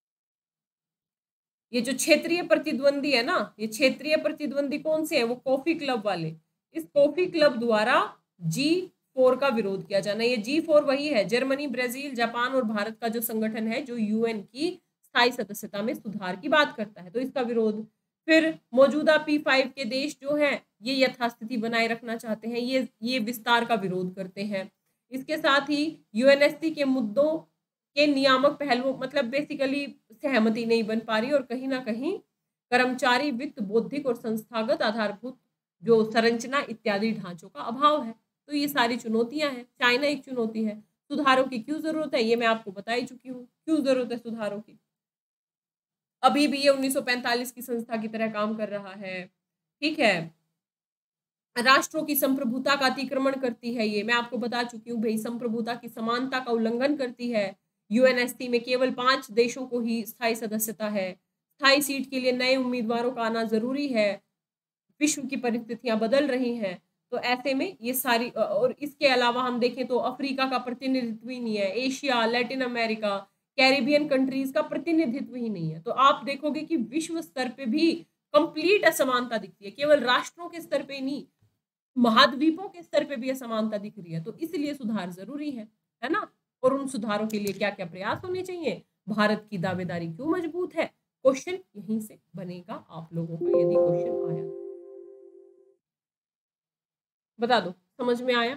ये जो क्षेत्रीय प्रतिद्वंदी है ना, ये क्षेत्रीय प्रतिद्वंदी कौन से हैं? वो कॉफी क्लब वाले। इस कॉफी क्लब द्वारा जी फोर का विरोध किया जाना। ये जी फोर वही है, जर्मनी, ब्राजील, जापान और भारत का जो संगठन है जो यूएन की स्थायी सदस्यता में सुधार की बात करता है, तो इसका विरोध। फिर मौजूदा पी फाइव के देश जो हैं ये यथास्थिति बनाए रखना चाहते हैं, ये ये विस्तार का विरोध करते हैं। इसके साथ ही यूएनएससी के मुद्दों के नियामक पहलुओं, मतलब बेसिकली सहमति नहीं बन पा रही, और कहीं ना कहीं कर्मचारी वित्त, बौद्धिक और संस्थागत आधारभूत जो संरचना इत्यादि ढांचों का अभाव है। तो ये सारी चुनौतियां हैं। चाइना एक चुनौती है। सुधारों की क्यों जरूरत है ये मैं आपको बता ही चुकी हूँ, क्यों जरूरत है सुधारों की। अभी भी ये उन्नीस सौ पैंतालीस की संस्था की तरह काम कर रहा है, ठीक है। राष्ट्रों की संप्रभुता का अतिक्रमण करती है, ये मैं आपको बता चुकी हूँ भाई। संप्रभुता की समानता का उल्लंघन करती है। यूएनएससी में केवल पांच देशों को ही स्थायी सदस्यता है। स्थायी सीट के लिए नए उम्मीदवारों का आना जरूरी है। विश्व की परिस्थितियां बदल रही हैं, तो ऐसे में ये सारी, और इसके अलावा हम देखें तो अफ्रीका का प्रतिनिधित्व ही नहीं है, Asia, Latin America, Caribbean countries का प्रतिनिधित्व ही नहीं है। तो आप देखोगे कि विश्व स्तर पे भी कंप्लीट असमानता दिखती है, केवल राष्ट्रों के स्तर पे नहीं, महाद्वीपों के स्तर पे भी असमानता दिख रही है। तो इसलिए सुधार जरूरी है, है ना। और उन सुधारों के लिए क्या क्या प्रयास होने चाहिए, भारत की दावेदारी क्यों मजबूत है, क्वेश्चन यहीं से बनेगा आप लोगों का, यदि क्वेश्चन आया बता दो, समझ में आया,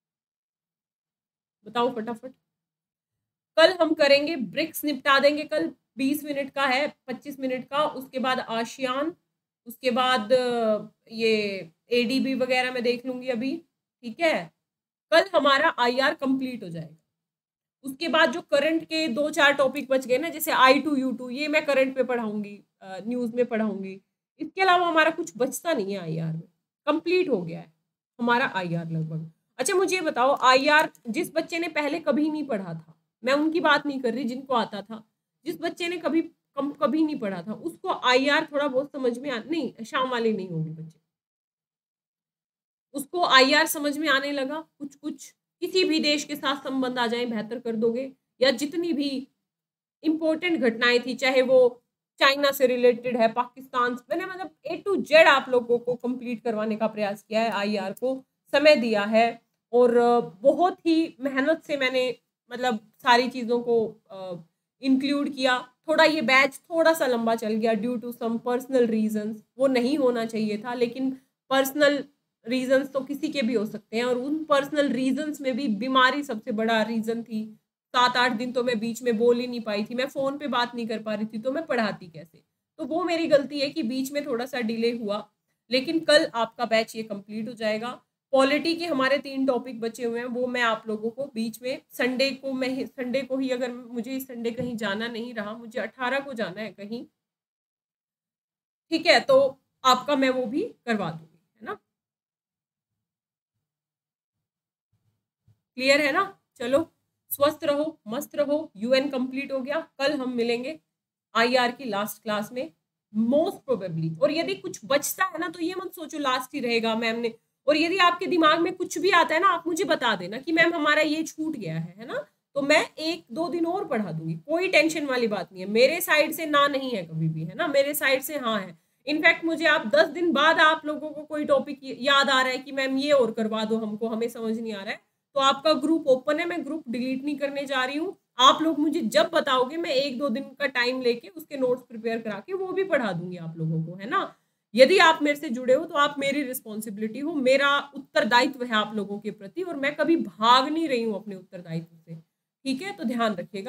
बताओ फटाफट। कल हम करेंगे ब्रिक्स, निपटा देंगे कल, बीस मिनट का है, पच्चीस मिनट का, उसके बाद आसियान, उसके बाद ये एडीबी वगैरह मैं देख लूंगी अभी, ठीक है। कल हमारा आईआर कंप्लीट हो जाएगा। उसके बाद जो करंट के दो चार टॉपिक बच गए ना, जैसे आई टू यू टू, ये मैं करंट पे पढ़ाऊंगी, न्यूज में पढ़ाऊंगी। इसके अलावा हमारा कुछ बचता नहीं है आईआर में, कंप्लीट हो गया है हमारा आईआर लगभग। अच्छा मुझे बताओ, आईआर जिस बच्चे ने पहले कभी नहीं पढ़ा था, मैं उनकी बात नहीं कर रही जिनको आता था, जिस बच्चे ने कभी कम कभी नहीं पढ़ा था उसको आईआर थोड़ा बहुत समझ में आ, नहीं शाम वाली नहीं होगी बच्चे, उसको आईआर समझ में आने लगा कुछ कुछ, किसी भी देश के साथ संबंध आ जाए बेहतर कर दोगे, या जितनी भी इंपॉर्टेंट घटनाएं थी, चाहे वो चाइना से रिलेटेड है, पाकिस्तान, मैंने मतलब ए टू जेड आप लोगों को कंप्लीट करवाने का प्रयास किया है, आईआर को समय दिया है, और बहुत ही मेहनत से मैंने मतलब सारी चीज़ों को इंक्लूड किया। थोड़ा ये बैच थोड़ा सा लंबा चल गया due to some personal reasons, वो नहीं होना चाहिए था, लेकिन पर्सनल रीजंस तो किसी के भी हो सकते हैं, और उन पर्सनल रीजंस में भी बीमारी सबसे बड़ा रीजन थी। सात आठ दिन तो मैं बीच में बोल ही नहीं पाई थी, मैं फोन पे बात नहीं कर पा रही थी, तो मैं पढ़ाती कैसे, तो वो मेरी गलती है कि बीच में थोड़ा सा डिले हुआ। लेकिन कल आपका बैच ये कंप्लीट हो जाएगा। पॉलिटी के हमारे तीन टॉपिक बचे हुए हैं, वो मैं आप लोगों को बीच में संडे को, मैं संडे को ही, अगर मुझे इस संडे कहीं जाना नहीं रहा, मुझे अठारह को जाना है कहीं, ठीक है, तो आपका मैं वो भी करवा दूंगी, है ना। क्लियर है ना। चलो स्वस्थ रहो, मस्त रहो, यूएन कंप्लीट हो गया। कल हम मिलेंगे आईआर की लास्ट क्लास में मोस्ट प्रोबेबली। और यदि कुछ बचता है ना तो ये मत सोचो लास्ट ही रहेगा मैम ने, और यदि आपके दिमाग में कुछ भी आता है ना, आप मुझे बता देना कि मैम हमारा ये छूट गया है है ना, तो मैं एक दो दिन और पढ़ा दूंगी, कोई टेंशन वाली बात नहीं है, मेरे साइड से ना नहीं है कभी भी, है ना, मेरे साइड से हाँ है। इनफैक्ट मुझे आप दस दिन बाद आप लोगों को कोई टॉपिक याद आ रहा है कि मैम ये और करवा दो हमको, हमें समझ नहीं आ रहा है, तो आपका ग्रुप ओपन है, मैं ग्रुप डिलीट नहीं करने जा रही हूँ। आप लोग मुझे जब बताओगे मैं एक दो दिन का टाइम लेके उसके नोट्स प्रिपेयर करा के वो भी पढ़ा दूंगी आप लोगों को, है ना। यदि आप मेरे से जुड़े हो तो आप मेरी रिस्पॉन्सिबिलिटी हो, मेरा उत्तरदायित्व है आप लोगों के प्रति, और मैं कभी भाग नहीं रही हूँ अपने उत्तरदायित्व से, ठीक है, तो ध्यान रखिएगा।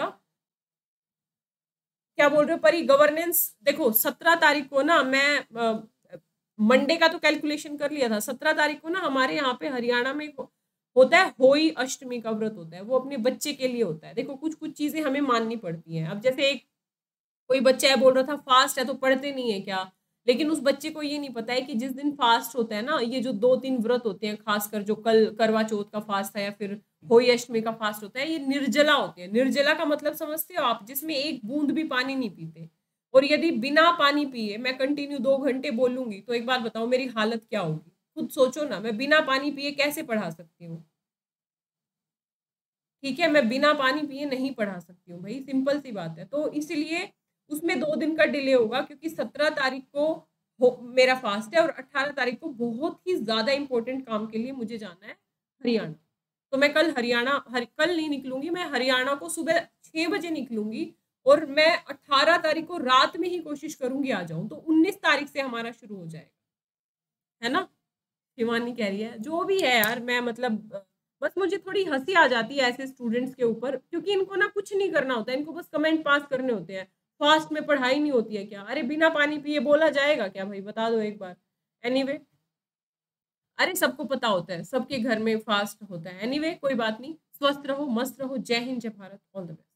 क्या बोल रहे हो परी, गवर्नेंस देखो सत्रह तारीख को ना, मैं मंडे का तो कैलकुलेशन कर लिया था, सत्रह तारीख को ना हमारे यहाँ पे हरियाणा में होता है होई अष्टमी का व्रत होता है, वो अपने बच्चे के लिए होता है। देखो कुछ कुछ चीजें हमें माननी पड़ती हैं। अब जैसे एक कोई बच्चा है बोल रहा था फास्ट है तो पढ़ते नहीं है क्या, लेकिन उस बच्चे को ये नहीं पता है कि जिस दिन फास्ट होता है ना, ये जो दो तीन व्रत होते हैं, खासकर जो कल करवा चौथ का फास्ट है या फिर होई अष्टमी का फास्ट होता है, ये निर्जला होते हैं। निर्जला का मतलब समझते हो आप, जिसमें एक बूंद भी पानी नहीं पीते। और यदि बिना पानी पिए मैं कंटिन्यू दो घंटे बोलूंगी तो एक बात बताओ मेरी हालत क्या होगी, खुद सोचो ना, मैं बिना पानी पिए कैसे पढ़ा सकती हूँ, ठीक है, मैं बिना पानी पिए नहीं पढ़ा सकती हूँ भाई, सिंपल सी बात है। तो इसलिए उसमें दो दिन का डिले होगा, क्योंकि सत्रह तारीख को हो, मेरा फास्ट है, और अट्ठारह तारीख को बहुत ही ज्यादा इंपॉर्टेंट काम के लिए मुझे जाना है हरियाणा। तो मैं कल हरियाणा हर कल नहीं निकलूंगी, मैं हरियाणा को सुबह छह बजे निकलूंगी, और मैं अट्ठारह तारीख को रात में ही कोशिश करूंगी आ जाऊं, तो उन्नीस तारीख से हमारा शुरू हो जाएगा, है ना। शिवानी कह रही है जो भी है यार, मैं मतलब बस मुझे थोड़ी हंसी आ जाती है ऐसे स्टूडेंट्स के ऊपर, क्योंकि इनको ना कुछ नहीं करना होता है, इनको बस कमेंट पास करने होते हैं। फास्ट में पढ़ाई नहीं होती है क्या, अरे बिना पानी पिए बोला जाएगा क्या भाई, बता दो एक बार। एनीवे anyway, अरे सबको पता होता है, सबके घर में फास्ट होता है। एनीवे anyway, कोई बात नहीं, स्वस्थ रहो, मस्त रहो, जय हिंद, जय भारत, ऑल द बेस्ट।